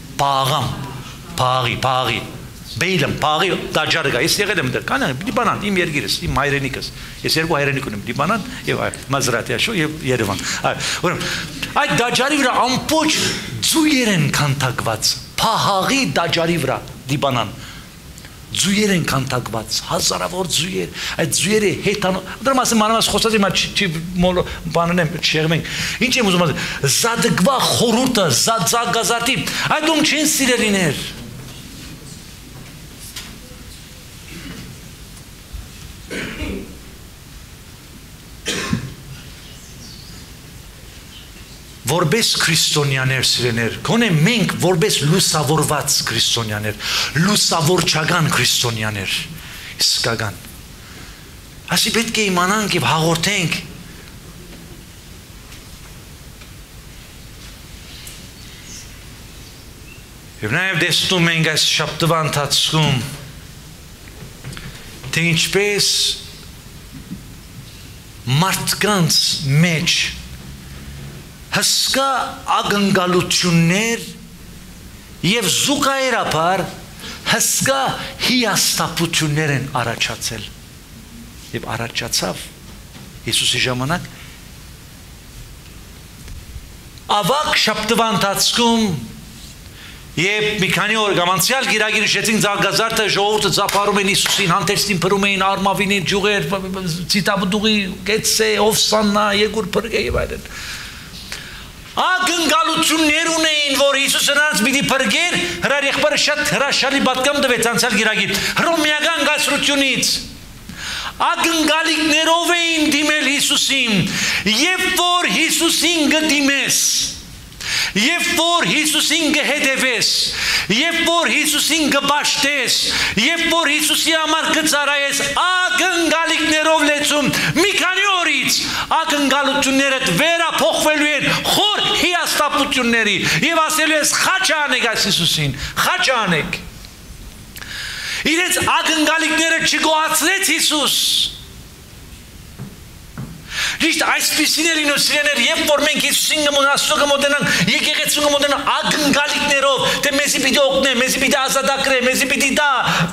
S1: պահաղի, Բեյլեմ, պաղի դաջարը կա, ես եղել եմ դեր, կանան, Լիբանան, իմ երգիրս, իմ հայրենիքս, ես երկու հայրենիք ունեմ, Լիբանան և Մազրատիաշո և Երևան, այդ դաջարի վրա ամպոչ ձույեր են քանդակված, պահաղի դաջարի վրա, Լիբանան, ձույեր են քանդակված, հազարավոր ձույեր, այդ ձույերը հետանո, դրամ ասեմ մանավանդ խոսած իմ չի բանն եմ, չեղմենք, ինչ եմ ուզում ասեմ, զադգվա խորհուրդը, զագազարտի, այդ ում չեն սիրելիներ, որպես քրիստոնյաներ սիրելիներ, գոնե մենք որպես լուսավորված քրիստոնյաներ, լուսավորչական քրիստոնյաներ, իսկական։ Ասի պետք է իմանանք եւ հաղորդենք Եվ նաեւ տեսնում ենք այս շաբթվա ընթացքում թե ինչպես մարդկանց մեջ հսկա ակնկալություններ եւ զուգահեռաբար հսկա հիասթափություններ են առաջացել եւ առաջացավ Հիսուսի ժամանակ ավակ շաբթվա ընթացքում Եվ մի քանի օր գամանցյալ գիրագիր նշեցին զարգազարդը ժողովուրդը ծափարում են Հիսուսին, հանդերձին փրում էին արմավինին, ջուղեր, ցիտաբդուղի, գեցե, օվսաննա, եգուր փրկե եւ այլն։ ակնկալություններ ունեին, որ Հիսուսը նրանց պիտի փրկեր, հրար եղբայրը շատ հրաշալի պատգամ տվեց անցյալ գիրագիր հռոմեական գասրությունից։ Ակնկալիքներով էին դիմել Հիսուսին, երբ որ Հիսուսին գդիմես, երբ որ Հիսուսին գհետևես, երբ որ Հիսուսին գբաշտես, երբ որ Հիսուսի համար գծարայես, ակնկալիքներով լեցում մի քանի օրից ակնկալություններդ վերափոխվելու են խոր հիասթափությունների եւ ասելու ես խաչ անեք այս Հիսուսին, խաչ անեք։ Իրենց ակնկալիքները չգոհացրեց Հիսուս։ Ճիշտ այսպիսին է լինում սիրելիներ, երբ որ մենք Հիսուսին կմոտենանք, եկեղեցուն կմոտենանք ակնկալիքներով, թե մեզի պիտի օգնե, մեզի պիտի ազատագրե, մեզի պիտի դա։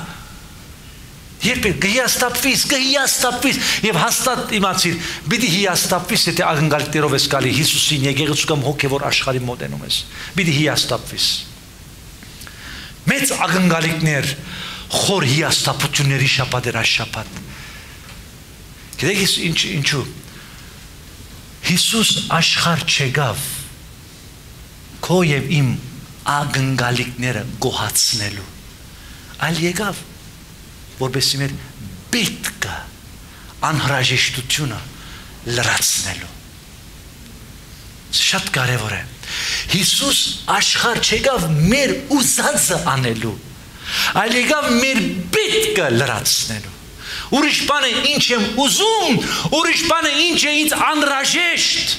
S1: Երբ կհիասթափվիս եւ հաստատ իմացիր, պիտի հիասթափվիս, եթե ակնկալիքներով ես գալի Հիսուսին, եկեղեցու կամ հոգեվոր աշխարհի մոտենում ես, պիտի հիասթափվիս։ Մեծ ակնկալիքներ, խոր հիասթափությունների շաբաթ էր այս շաբաթ։ Գիտեք ինչու։ Հիսուս աշխարհ չեկավ քո եւ իմ ակնկալիքները գոհացնելու, այլ եկավ որպեսզի մեր պետքը անհրաժեշտությունը լրացնելու։ Շատ կարևոր է։ Հիսուս աշխարհ չեկավ մեր ուզածը անելու, այլ եկավ մեր պետքը լրացնելու։ Ուրիշ բան է ինչ եմ ուզում, ուրիշ բան է ինչ է ինձ անհրաժեշտ։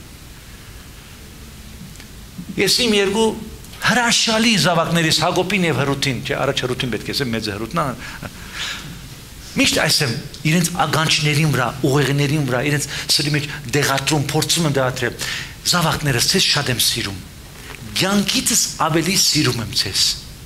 S1: Ես իմ երկու հրաշալի զավակներից Հակոբին եւ Հռութին, չէ, առաջ Հռութին պետք է ասեմ, մեծը Հռութն է։ Միշտ այսեմ իրենց ագանչներին վրա, ուղեղներին վրա, իրենց սրի մեջ դեղատրում, փորձում եմ դեղատրել։ Զավակներս ցես շատ եմ սիրում։ Կյանքիցս ավելի սիրում եմ ցես։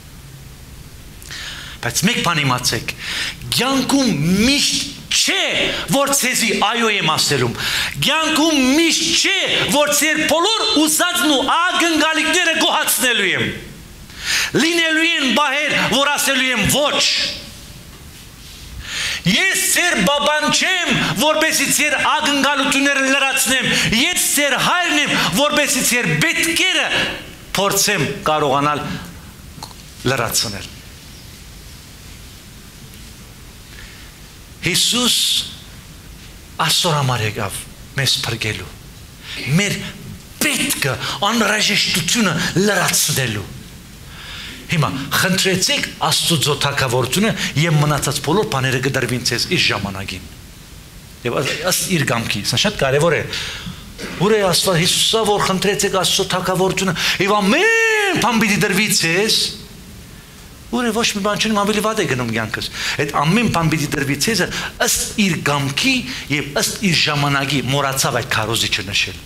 S1: Բայց մեկ բան իմացեք, կյանքում միշտ չէ, որ ցեզի այո եմ ասելում։ Կյանքում միշտ չէ, որ ցեր բոլոր ուզածն ու ակնկալիքները գոհացնելու եմ։ Լինելու են բահեր, որ ասելու եմ ոչ։ Ես ցեր բաբան չեմ, որպեսզի ցեր ակնկալությունները լրացնեմ։ Ես ցեր հայրն եմ, որպեսզի ցեր պետքերը փորձեմ կարողանալ լրացնել։ Հիսուս այսօր համար եկավ մեզ փրկելու, մեր պետքը անհրաժեշտությունը լրացնելու։ Հիմա խնդրեցեք Աստծո թագավորությունը եւ մնացած բոլոր բաները կդրվին ցեզ իր ժամանակին։ Եվ ըստ իր կամքի, սա շատ կարևոր է։ Ուր է Աստված Հիսուսը, որ խնդրեցեք Աստծո թագավորությունը եւ ամեն բան պիտի դրվի ցեզ։ Ուրը ոչ մի բան չնում ավելի վատ է գնում կյանքս։ Այդ ամեն բան պիտի դրվի ցեզը ըստ իր կամքի եւ ըստ իր ժամանակի մոռացավ այդ քարոզիչը նշել։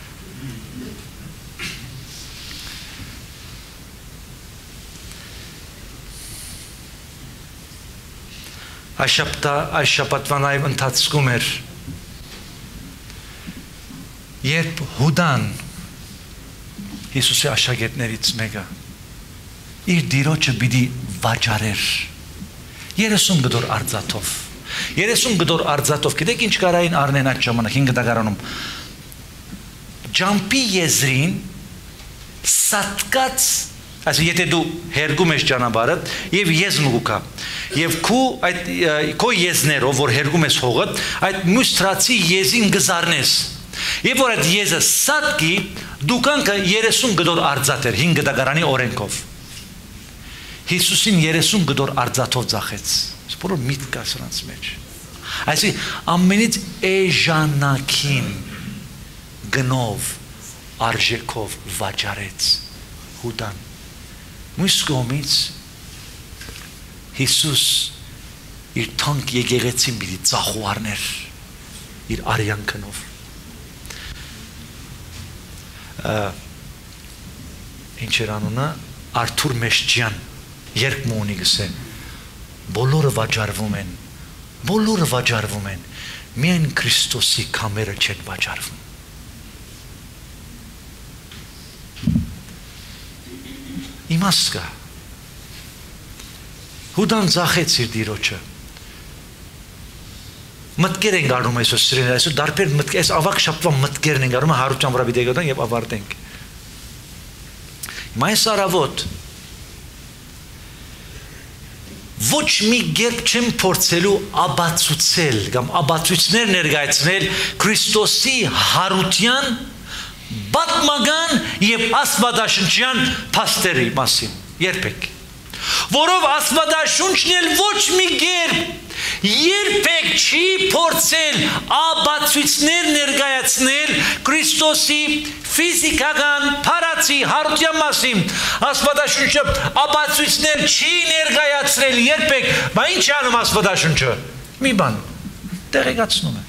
S1: Այս շաբաթվա նաև ընթացքում էր, երբ Հուդան Հիսուսի աշակերտներից մեկը իր դիրոջը պիտի վաճառեր 30 գդոր արձատով։ 30 գդոր արձատով, գիտեք ինչ կարային առնեն այդ ժամանակ 5 դագարանում։ Ջամպի եզրին սատկած, այսինքն եթե դու հերգում ես ճանապարհը եւ եզն ուկա, եւ քո եզներով որ հերգում ես հողը, այդ մուստրացի եզին գզարնես։ Եվ որ այդ եզը սատկի, դու կանք 30 գդոր արձատ էր 5 դագարանի օրենքով։ Հիսուսին 30 գդոր արձատով ծախեց։ Բոլոր միտք կա սրանց մեջ։ Այսինքն ամենից էժանակին գնով արժեքով վաճառեց Հուդան։ Մյուս կողմից Հիսուս իր թանկ եկեղեցին պիտի ծախու առներ իր արյան քնով։ Ինչ էր անունը Արթուր Մեշջյան երգ մոնի գսե բոլորը վաճառվում են միայն Քրիստոսի կամերը չեն վաճառվում։ Իմաստ կա։ Հուդան ծախեց իր դիրոջը։ Մտքեր են գարնում այսօր սիրել, այսօր դարբեր մտքեր, այս ավակ շաբթվա մտքերն են գարում հարության վրա վիդեոդան եւ ավարտենք։ Մայս արավոտ ոչ մի կերպ չեմ փորձելու աբացուցել կամ աբացույցներ ներկայացնել Քրիստոսի հարության պատմական եւ աստվածաշնչյան փաստերի մասին երբեք որով աստվածաշունչն էլ ոչ մի կերպ երբեք չի փորձել աբացույցներ ներկայացնել Քրիստոսի ֆիզիկական փարացի հարության մասին աստվածաշունչը աբացույցներ չի ներկայացրել երբեք բայց ինչ անում աստվածաշունչը մի բան տեղեկացնում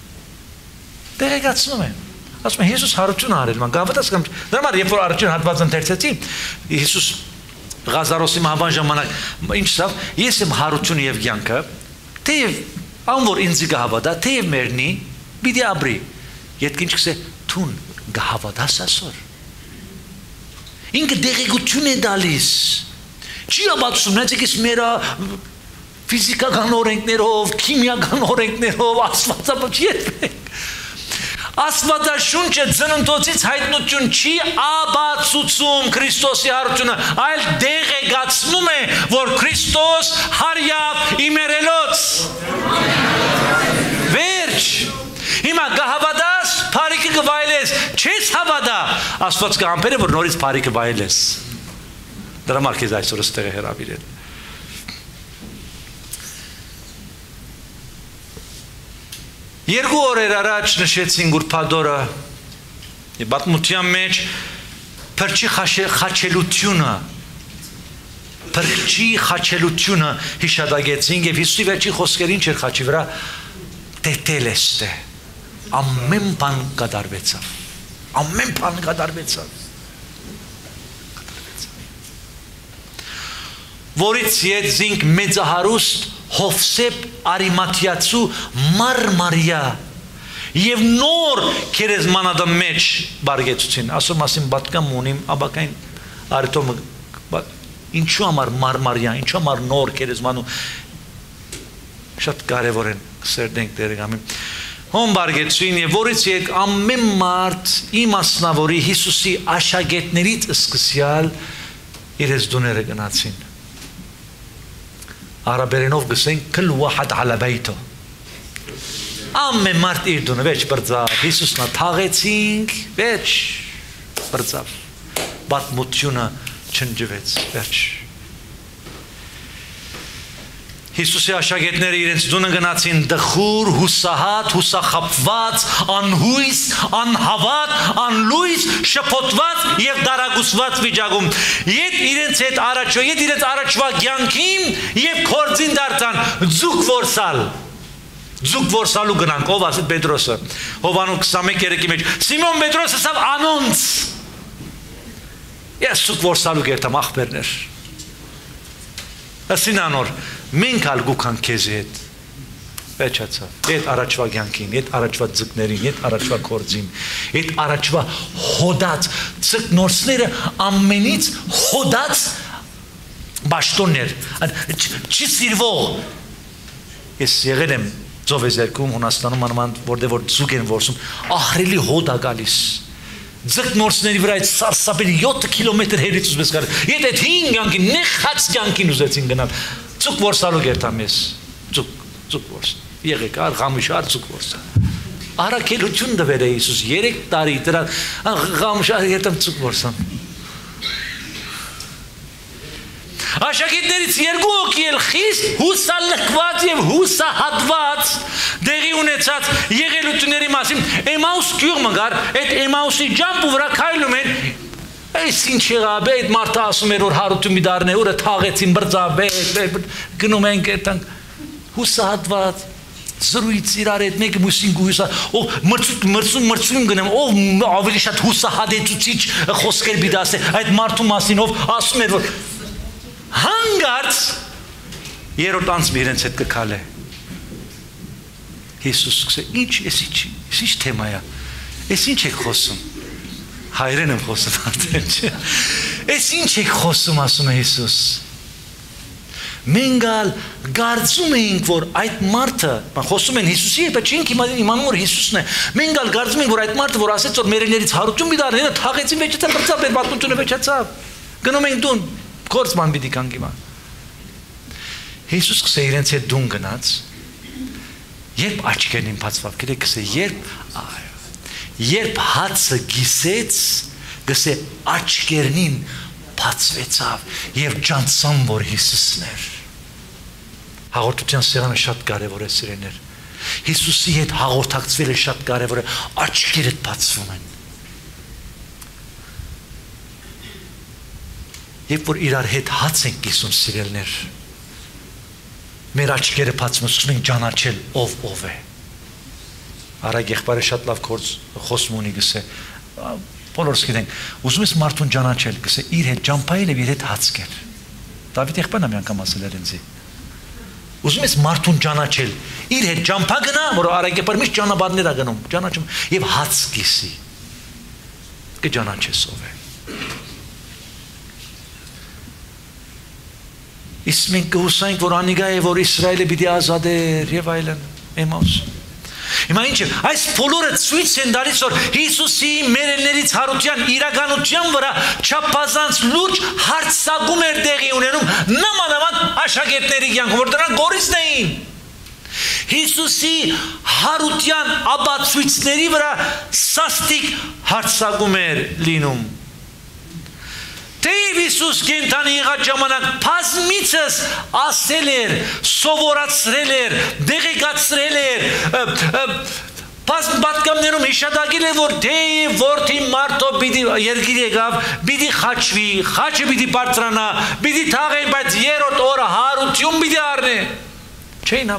S1: է ասում է Հիսուս հարություն արել ման գավաթս կամ դրա համար երբ որ առաջին հատվածը ընթերցեցի Հիսուս Ղազարոսի մահվան ժամանակ ինչ ասավ ես եմ հարությունը եւ կյանքը թեև անոր ինձ գահավատա թեև մերնի պիտի ապրի յետք ինչ կսե թուն գահավատաս ասոր ինքը դեղեցություն է դալիս չի աբացում նայեցեք մեր ֆիզիկական օրենքներով քիմիական օրենքներով աստվածապաց երբեք Աստվածաշունչը ծննդոցից հայտնություն չի աբացուցում Քրիստոսի հարությունը, այլ դեղեկացնում է, որ Քրիստոս հարյավ իմերելոց։ Վերջ։ Հիմա գահավատաս, փարիքը կվայելես, չես հավատա, Աստված կհամբեր է, որ նորից փարիքը վայելես։ Դրա համար քեզ այսօր ստեղ է հրավիրել։ Երկու օրեր առաջ նշեցին Ուրփադորը պատմության մեջ փրկի խաչելությունը հիշատակեցին եւ Հիսուսի վերջի խոսքերին չէր խաչի վրա տետելեստե ամեն բան կատարվեցավ որից յետզինք մեծահարուստ Հովսեփ Արիմաթիացու Մարմարիա եւ նոր քերեզմանադը մեջ բարգեցուցին ասում ասին բատկամ ունիմ աբակային արիտոմ ինչու համար Մարմարիա ինչու համար նոր քերեզմանու շատ կարեւոր են սերդենք դերգամին հոմ բարգեցուցին եւ որից եկ ամեն մարդ իմասնավորի Հիսուսի աշակերտներից սկսյալ իրենց դուները գնացին Արաբերենով գսենք քլ վահդ ալա բայթո ամեն մարդ իր դունը վեճ բրձավ Հիսուսնա թաղեցինք վեճ բրձավ պատմությունը չնջվեց վերջ Հիսուսի աշակերտները իրենց դունը գնացին դխուր, հուսահատ, հուսախապված, անհույս, անհավատ, անլույս, շփոթված եւ դարագուսված վիճակում։ Ետ իրենց հետ առաջվա կյանքին եւ կորձին դարձան ձուկ որսալու գնանք ով ասել Պետրոսը Հովանու 21:3-ի մեջ Սիմոն Պետրոսը ասավ անոնց ես ձուկ որսալու գերտամ ախպերներ ասին անոր մենք ալ գուքան քեզ հետ վերջացավ այդ առաջվա կյանքին այդ առաջվա ձկներին այդ առաջվա կորձին այդ առաջվա հոդած ձկնորսները ամենից հոդած բաշտոններ չի սիրվող ես եղել եմ Ծովեզերքում Հունաստանում անման որտեղ որ ձուկ են որսում ահրելի հոդ է գալիս Ձկնորսների վրա այդ սարսափելի 7 կիլոմետր հերից ուզում ես գալ եթե այդ 5 կյանքին նեխած կյանքին ուզեցին գնալ Ձուկ որսալու գերտամ ես ձուկ որս եղեք ար գամուշար ձուկ որսա արաքելություն դվեր է Հիսուս 3 տարի դրա գամուշար գերտամ ձուկ որսամ Աշակերտներից երկու հոգի էլ խիստ հուսալքված եւ հուսահատված դեղի ունեցած եղելությունների մասին Էմաուս գյուղը գար այդ Էմաուսի ջամփու վրա քայլում են Այս ինչ եղավ այդ մարդը ասում էր որ հարություն մի դառնե որը թաղեցին բրձավ գնում ենք այդտեղ հուսահատված զրույց իրար հետ մեկը մուսին գույսա ով մրցում գնեմ ով ավելի շատ հուսահատեցուցիչ խոսքեր բիդասե այդ մարդու մասին ով ասում էր որ հանգարց երրորդ անձը իրենց հետ կքալե Հիսուս սկսե ինչ թեմա է ես ինչ եք խոսում հայրեն եմ խոսում արդեն չէ ես ինչ եք խոսում ասում է Հիսուս մենք ալ գարձում էինք որ այդ մարդը խոսում են Հիսուսի հետ բայց չենք իմանում որ Հիսուսն է մենք ալ գարձում ենք որ այդ մարդը որ ասեց որ մերեներից հարություն մի դառնա թաղեցին վեճացավ բրծավ պատմությունը վեճացավ Գնում ենք դուն, կորցման պիտի կանգ հիմա։ Հիսուս կսե իրենց հետ դուն գնաց, երբ աչքերին բացվավ, գիտեք կսե երբ հացը գիսեց, կսե աչքերին բացվեցավ եւ ջանցան որ Հիսուսն էր։ Հաղորդության սեղանը շատ կարևոր է սիրելիներ։ Հիսուսի հետ հաղորդակցվելը շատ կարևոր է, աչքերդ բացվում են։ Երբ որ իրար հետ հաց ենք կիսում սիրելիներ, մեր աչքերը բացվում, սկսում ենք ճանաչել ով է։ Արագ եղբայրը շատ լավ խոսում ունի, գսե, բոլորս գիտենք, ուզում ես մարդուն ճանաչել, գսե, իր հետ ճամփայել եւ իր հետ հաց կեր։ Դավիթ եղբայրն մի անգամ ասել էր ինձ։ Ուզում ես մարդուն ճանաչել, իր հետ ճամփա գնա, որ արագ եղբայրը միշտ ճանապարհներ է գնում, ճանաչում եւ հաց կիսի։ Կճանաչես ով է։ Իսկ մենք կհուսանք, որ անիգա է, որ Իսրայելը պիտի ազատեր եւ այլն, Էմաուս։ Հիմա ինչ է, այս բոլորը ցույց են տալիս, որ Հիսուսի մերելներից հարության իրականության վրա չափազանց լուրջ հարցակում էր տեղի ունենում նմանավանդ աշակերտների կյանքում, որ դրանք գորիստ էին։ Հիսուսի հարության ապացույցների վրա սաստիկ հարցակում էր լինում։ Թեև Հիսուս կենդանի եղած ժամանակ բազմիցս ասել էր, սովորացրել էր, դեղեկացրել էր, պատկամներում հիշատակել է, որ թեև որդի մարդո պիտի երկիր եկավ, պիտի խաչվի, խաչը պիտի բարձրանա, պիտի թաղեն, բայց երրորդ օրը հարություն պիտի առնե։ Չէին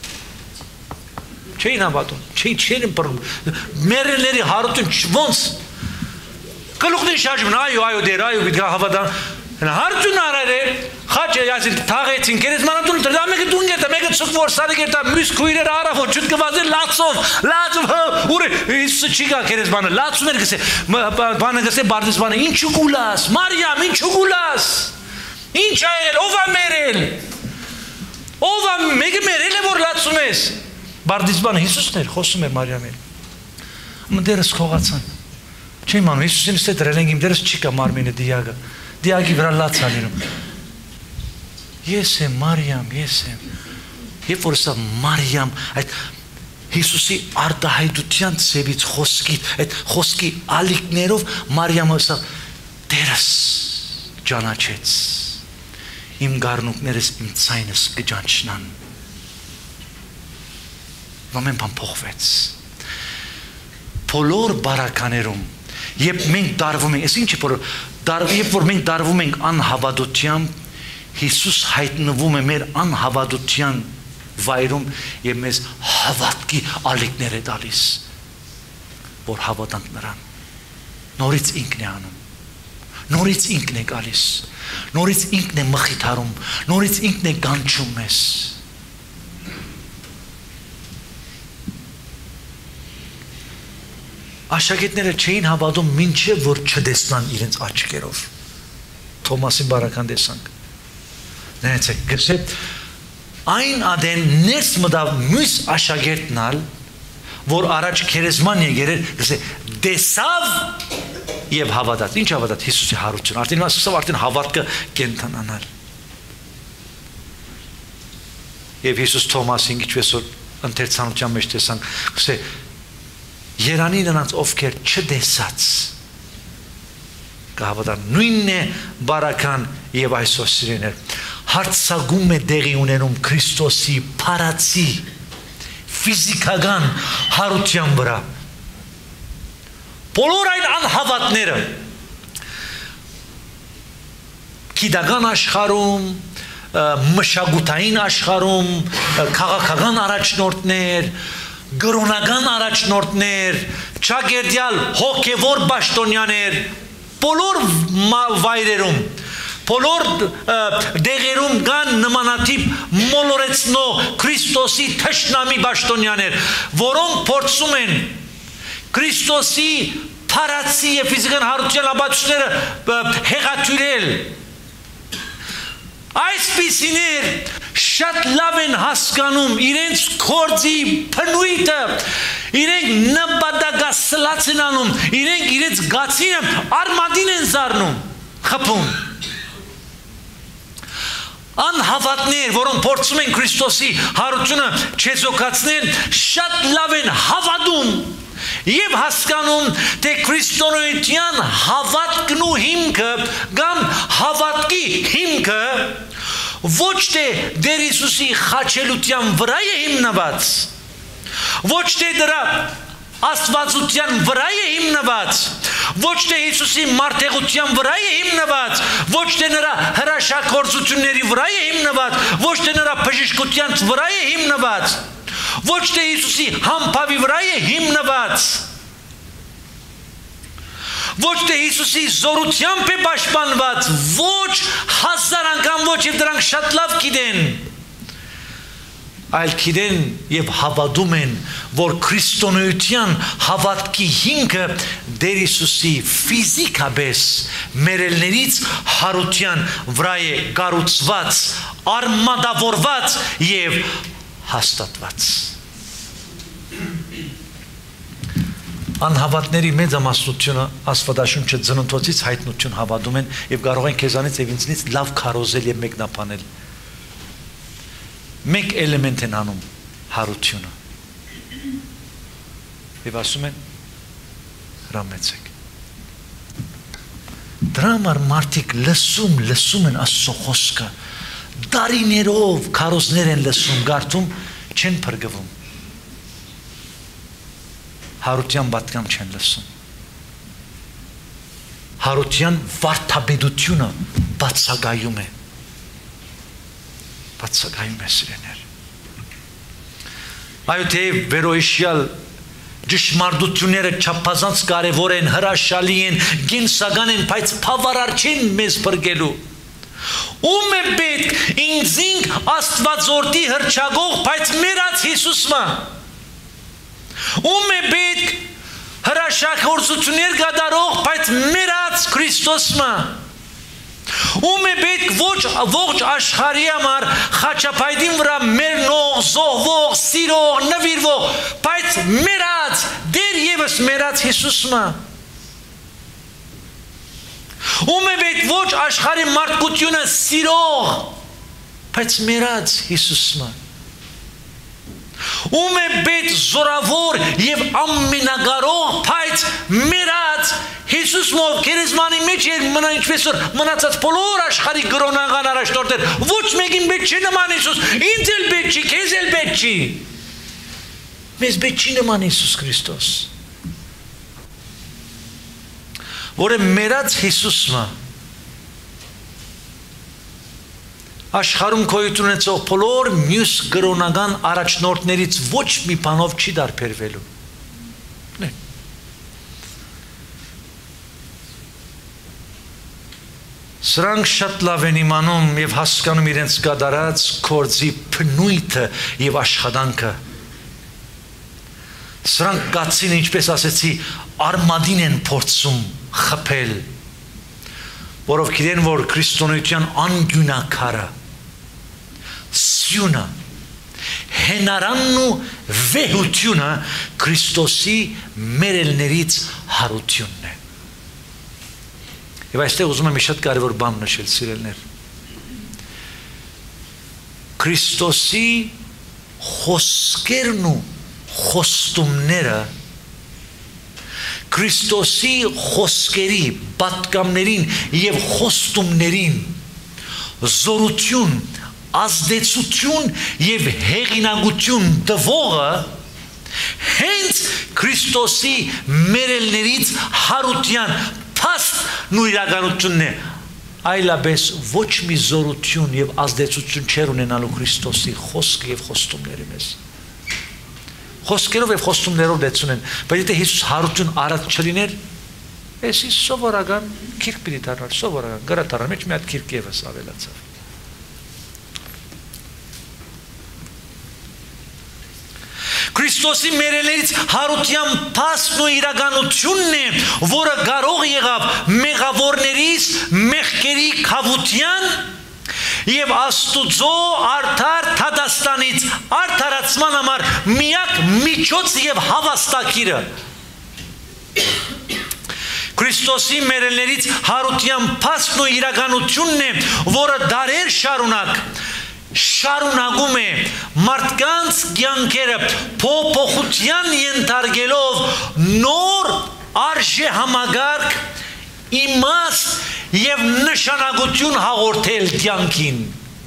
S1: հավատում, չէին բռնում, մերելների հարություն ոնց Գլուխն շարժվում, այո, դեր, այո, պիտի հավատան։ Հարություն արել է, խաչը ասել թաղեցին, գերեզմանատուն, դա մեկը դուն գերտա, մեկը ցկվոր սարի գերտա, մյուս քույրերը արավ, չտկվազել լացով, ուր Հիսուսը չի գա գերեզմանը, լացում էր գսե, բանը գսե Բարտիսբանը, ինչու գուլաս, Մարիամ, ինչու գուլաս, ինչ ա եղել, ով ա մերել, ով ա մեկը մերել է, որ լացում ես, Բարտիսբանը Հիսուսն էր, խոսում էր Մարիամին, դերս խողացան, Չեմ անում, Հիսուսին ստե դրել ենք իմ դերս չի կա մարմինը դիագի վրա լաց ալինում։ Ես եմ Մարիամ, ես եմ։ Երբ որ սա Մարիամ, այդ Հիսուսի արտահայտության ծևից խոսքի, այդ խոսքի ալիքներով Մարիամը սա դերս ճանաչեց։ Իմ գառնուկներս իմ ցայնս կճանչնան։ Ամեն բան փոխվեց։ Բոլոր բարականերում Երբ մենք դարվում ենք, ինչ է երբ որ մենք դարվում ենք անհավատությամբ, Հիսուս հայտնվում է մեր անհավատության վայրում եւ մեզ հավատքի ալիքներ է տալիս, որ հավատանք նրան։ Նորից ինքն է անում, նորից ինքն է գալիս, նորից ինքն է մխիթարում, նորից ինքն է գանչում մեզ։ Աշակերտները չէին հավատում մինչև որ չտեսնան իրենց աչքերով։ Թոմասին բարական տեսանք։ Նայեցեք, գսե այն ադեն ներս մտավ մյուս աշակերտնալ, որ առաջ քերեզման եկեր, գսե տեսավ եւ հավատաց։ Ինչ հավատաց Հիսուսի հարություն։ Արդեն ասավ արդեն հավատքը կենթանանալ։ Եվ Հիսուս Թոմասին ինչպես որ ընթերցանության մեջ տեսանք, գսե Երանի նրանց ովքեր չտեսած կհավատան նույնն է բարական եւ այսօր սիրելիներ հարցակում է դեղի ունենում Քրիստոսի փարացի ֆիզիկական հարության վրա բոլոր այն անհավատները գիտական աշխարհում մշակութային աշխարհում քաղաքական առաջնորդներ գրոնական առաջնորդներ, ճակերտյալ հոգևոր պաշտոնյաներ, բոլոր վայրերում, բոլոր դեղերում կան նմանատիպ մոլորեցնող Քրիստոսի թշնամի պաշտոնյաներ, որոնք փորձում են Քրիստոսի փարացի եւ ֆիզիկական հարության ապացույցները հեղաթյուրել։ Այսպիսիներ շատ լավ են հասկանում իրենց կորձի փնույթը, իրենք նպատակասլաց են անում, իրենք իրենց գացինը արմատին են զարնում, խփում, Անհավատներ, որոնք փորձում են Քրիստոսի հարությունը չեզոքացնել, շատ լավ են հավատում եւ հասկանում, թե քրիստոնեության հավատքն ու հիմքը կամ հավատքի հիմքը ոչ թե Տեր Հիսուսի խաչելության վրա է հիմնված, ոչ թե դրա աստվածության վրա է հիմնված, ոչ թե Հիսուսի մարդեղության վրա է հիմնված, ոչ թե նրա հրաշագործությունների վրա է հիմնված, ոչ թե նրա բժշկության վրա է հիմնված, ոչ թե Հիսուսի համբավի վրա է հիմնված, ոչ թե Հիսուսի զորությամբ է պաշտպանված, ոչ հազար անգամ ոչ, եւ դրանք շատ լավ գիտեն, այլ գիտեն եւ հավատում են, որ քրիստոնեության հավատքի հիմքը Տեր Հիսուսի ֆիզիկապես մերելներից հարության վրա է կառուցված, արմատավորված եւ հաստատված։ Անհավատների մեծամասնությունը Աստվածաշունչը ծննդոցից հայտնություն հավատում են եւ կարող են քեզանից եւ ինձնից լավ քարոզել եւ մեկնաբանել։ Մեկ էլեմենտ են անում հարությունը եւ ասում են հրամեցեք դրա համար մարդիկ լսում են Աստծո խոսքը դարիներով քարոզներ են լսում գարտում չեն փրկվում հարության պատկամ չեն լսում հարության վարդապետությունը բացակայում է սիրեներ այո թե վերոհիշյալ ճշմարտությունները չափազանց կարևոր են հրաշալի են գինսական են բայց բավարար չեն մեզ բրգելու ում է պետք ինձինք Աստվածորդի հրճագող բայց մերած Հիսուսմա ում է պետք հրաշագործություններ կատարող բայց մերած Քրիստոսմա ում է պետք ողջ աշխարհի համար խաչապայտին վրա մերնող, զոհվող, սիրող, նվիրվող, բայց մերած, դեր եւս մերած Հիսուսմա ում է պետք ոչ աշխարհի մարդկությունը սիրող, բայց մերած Հիսուսմա ում է պետք զորավոր եւ ամենակարող, բայց մերած Հիսուսով քերեզմանի մեջ էր մնա ինչպես որ մնացած բոլոր աշխարհի գրոնական առաջնորդներ ոչ մեկին պետք չի նման Հիսուս ինձ էլ պետք չի քեզ էլ պետք չի մեզ պետք չի նման Հիսուս Քրիստոս որը մերած Հիսուսը աշխարհում գոյություն ունեցող բոլոր մյուս գրոնական առաջնորդներից ոչ մի բանով չի դարբերվելու Սրանք շատ լավ են իմանում եւ հասկանում իրենց կատարած գործի բնույթը եւ աշխատանքը Սրանք կացին ինչպես ասեցի արմադին են փորձում խփել որով գիտեն որ քրիստոնեության անգյունակարը սյունը հենարանն ու վեհությունը Քրիստոսի մերելներից հարությունն է Եվ այստեղ ուզում եմ շատ կարևոր բան նշել սիրելներ Քրիստոսի խոսքերն ու խոստումները Քրիստոսի խոսքերի պատգամներին եւ խոստումներին զորություն ազդեցություն եւ հեղինակություն տվողը հենց Քրիստոսի մերելներից հարության փաստն ու իրականությունն է այլապես ոչ մի զորություն եւ ազդեցություն չեր ունենալու Քրիստոսի խոսքը եւ խոստումները մեզ խոսքերով եւ խոստումներով դեցուն են բայց եթե Հիսուս հարություն արած չլիներ էսի սովորական քիրք պիտի դառնար սովորական գրատարան մեջ մի հատ քիրք եւս ավելացավ Քրիստոսի մերելներից հարության փաստն ու իրականությունն է, որը կարող եղավ մեղավորներից մեղքերի քավության եւ Աստուծո արդար թադաստանից արդարացման համար միակ միջոց եւ հավաստակիրը Քրիստոսի մերելներից հարության փաստն ու իրականությունն է, որը դարեր շարունակում է մարդկանց կյանքերը փոփոխության ենթարկելով նոր արժեհամագարկ, իմաստ եւ նշանակություն հաղորդել կյանքին։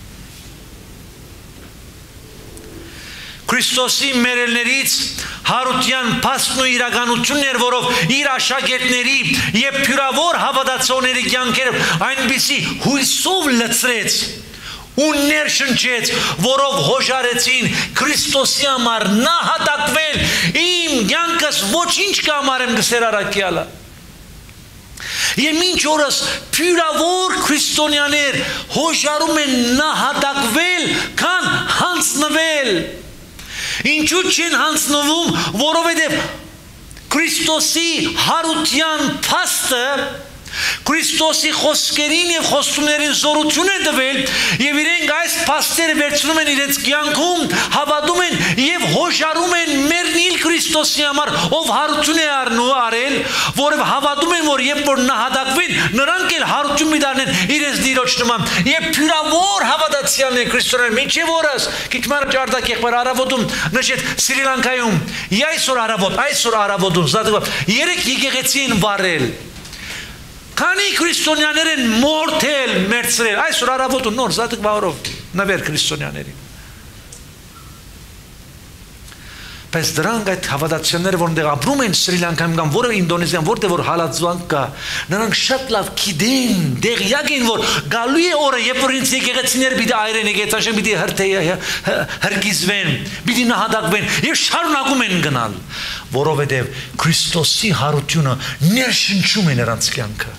S1: Քրիստոսի մերելներից հարության փաստն ու իրականությունն էր, որով իր աշակերտների եւ փյուրավոր հավատացողների կյանքերը այնպիսի հույսով լցրեց ու ներշնչեց, որով հոժարեցին Քրիստոսի համար նահատակվել, իմ կյանքս ոչինչ կամարեմ գսեր առաքյալը։ Եվ մինչ օրս փյուրավոր քրիստոնյաներ հոժարում են նահատակվել, քան հանձնվել։ Ինչու չեն հանձնվում, որովհետև Քրիստոսի հարության փաստը Քրիստոսի խոսքերին եւ խոստումներին զորություն է տվել եւ իրենք այս փաստերը վերցնում են իրենց կյանքում, հավատում են եւ հոժարում են մեռնել Քրիստոսի համար, ով հարություն է արել, որով հավատում են, որ երբ որ նահատակվեն, նրանք էլ հարություն մի դառնեն իրենց Տիրոջ նման։ Եվ փյուրավոր հավատացյալներ քրիստոնյաներ մինչև օրս քիչ մարդ ջարդակ եղբայր առավոտում նշեց Սրի Լանկայում, այսօր առավոտում երեք եկեղեցի են վառել։ Քանի քրիստոնյաներ են մորթել, մերձրել, այսօր առավոտում նոր զատիկ վաղորով նվեր քրիստոնյաներին։ Բայց դրանք այդ հավատացյալները, որոնք ապրում են Սրի Լանկայում կամ որևէ Ինդոնեզիայում, որտեղ որ հալածվան կա, նրանք շատ լավ գիտեն, դեղյակ են, որ գալու է օրը, երբ որ ինձ եկեղեցիները պիտի այրեն, եկեղեցին պիտի հրկիզվեն, պիտի նահատակվեն եւ շարունակում են գնալ, որովհետեւ Քրիստոսի հարությունը ներշնչում է նրանց կյանքը։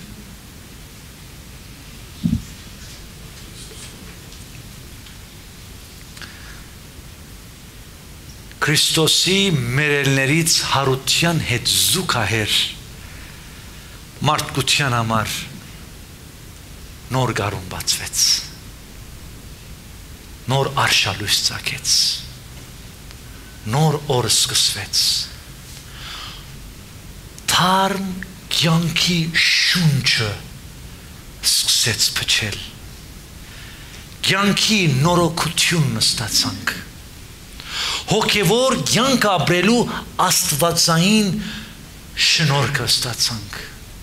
S1: Քրիստոսի մերելներից հարության հետ զուգահեռ մարդկության համար նոր գարուն բացվեց, նոր արշալույս ծագեց, նոր օր սկսվեց, թարմ կյանքի շունչը սկսեց փչել, կյանքի նորոգություն ստացանք, հոգևոր կյանք ապրելու աստվածային շնորհքը ստացանք։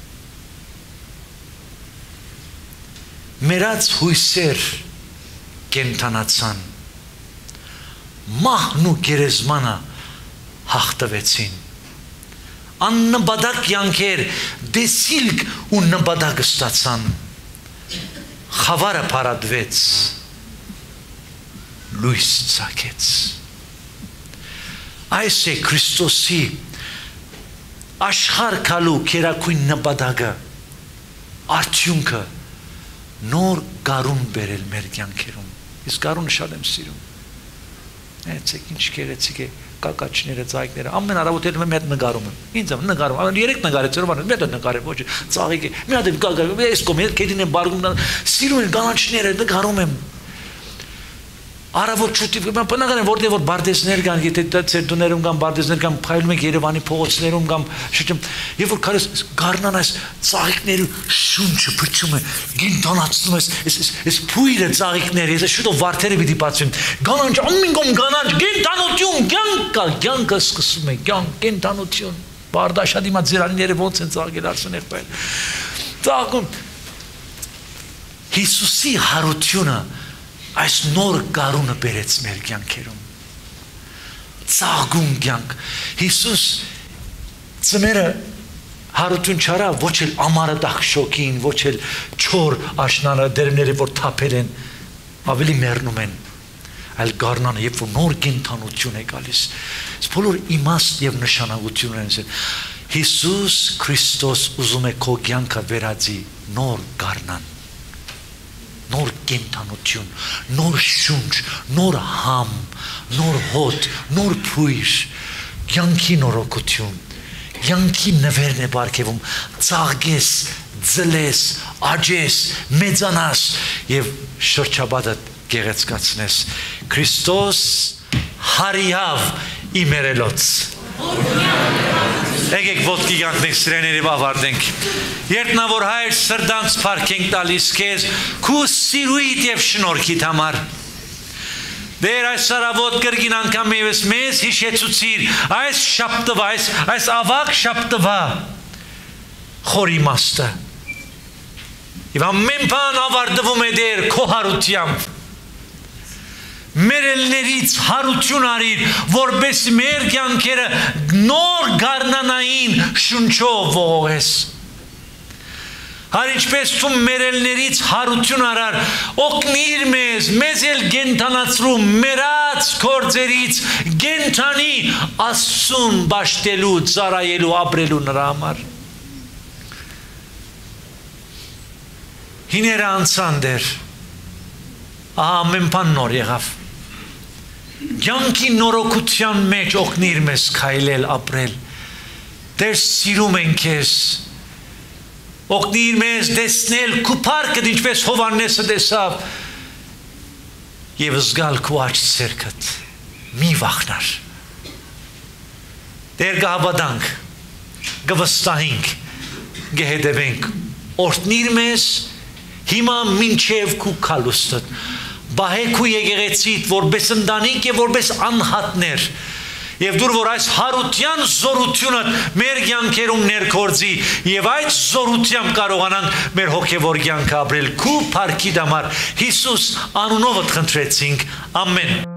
S1: Մերած հույսեր կենթանացան, մահն ու գերեզմանը հաղթվեցին, աննպատակ կյանքեր դեսիլք ու նպատակ ստացան, խավարը փարատվեց, լույս ծագեց։ Այս է Քրիստոսի աշխարհ գալու քերակույն նպատակը, արդյունքը նոր գարուն բերել մեր կյանքերում։ Իսկ գարունը շատ եմ սիրում։ Այցեք ինչ գեղեցիկ է կակաչները, ծաղիկները, ամեն առավոտ եմ մեծ նկարում եմ։ Ինձ եմ նկարում, ամեն երեք նկարեց, օրվան մեծ նկարեմ, ոչ ծաղիկ է։ Մի հատ կակա, այս կողմից քեդին եմ բարգում, սիրում եմ կանաչները, նկարում եմ։ Առավոտ շուտի բնական է որտեղ որ բարդեսներ կան, եթե ծեր տուներում կան բարդեսներ կամ փայլում եք Երևանի փողոցներում կամ շուտում, եւ որ կարես գառնան այս ծաղիկների շունչը փչում է, գինտանացնում այս փույրը ծաղիկների, այս շուտով վարդերը պիտի բացվեն, գանանջ ամեն կողմ գանանջ, գինտանություն, կյանքը սկսում է, գինտանություն, բարդաշատի մա ձերանիները ոնց են ծաղկել արսուն եղբայր, ծաղկում, Հիսուսի հարությունը այս նոր գարունը բերեց մեր կյանքերում, ծաղկուն կյանք, Հիսուս ծմերը հարություն չարա, ոչ էլ ամարը դախշոքին, ոչ էլ չոր աշնանը դերները, որ թափել են, ավելի մեռնում են, այլ գարնանը, երբ որ նոր կենդանություն է գալիս, բոլոր իմաստ եւ նշանակություն են, Հիսուս Քրիստոս ուզում է քո կյանքը վերածի նոր գարնան, նոր կենդանություն, նոր շունչ, նոր համ, նոր հոտ, նոր փույր, կյանքի նորոգություն, կյանքի նվերն է բարգեվում, ծաղկես, ձլես, աճես, մեծանաս եւ շրջապատը գեղեցկացնես։ Քրիստոս հարիավ իմերելոց։ Եկեք ոտքի կանգնենք սիրեներիվ ավարտենք։ Երբ նա որ հայր սրտանց փառք ենք տալիս քեզ, քու սիրույթ եւ շնորհքիդ համար։ Դեր այս սարավոտ կրգին անգամ եւս մեզ հիշեցուցիր այս շաբթվա, այս ավակ շաբթվա խորի մաստը։ Եվ ամեն բան ավարտվում է դեր քո հարությամբ։ Մեր elներից հարություն արիր, որպես մեր կյանքերը նոր գառնանային շունչով ողողես։ Հար ինչպես դու մեր elներից հարություն արար, օգնիր մեզ էլ գենթանացրու մերած գործերից գենթանի Աստծուն բաշտելու, ծառայելու, ապրելու նրա համար։ Հիները անցան դեր, ամեն բան նոր եղավ։ Կյանքի նորոգության մեջ օգնիր մեզ քայլել, ապրել։ Դեր սիրում ենք քեզ։ Օգնիր մեզ տեսնել քո փառքը, ինչպես Հովհաննեսը տեսավ, եւ զգալ քո աչք ցերքդ։ Մի վախնար։ Դեր գաբադանք, գվստահենք, գեհդևենք, օրհնիր մեզ հիմա մինչև քո կալուստդ։ Բահեք ու եկեղեցիդ որպես ընտանիք եւ որպես անհատներ։ Եվ դուր որ այս հարության զորությունը մեր կյանքերում ներգործի եւ այդ զորությամբ կարողանանք մեր հոգեվոր կյանքը ապրել քու փառքի համար Հիսուս անունով խնդրեցինք ամեն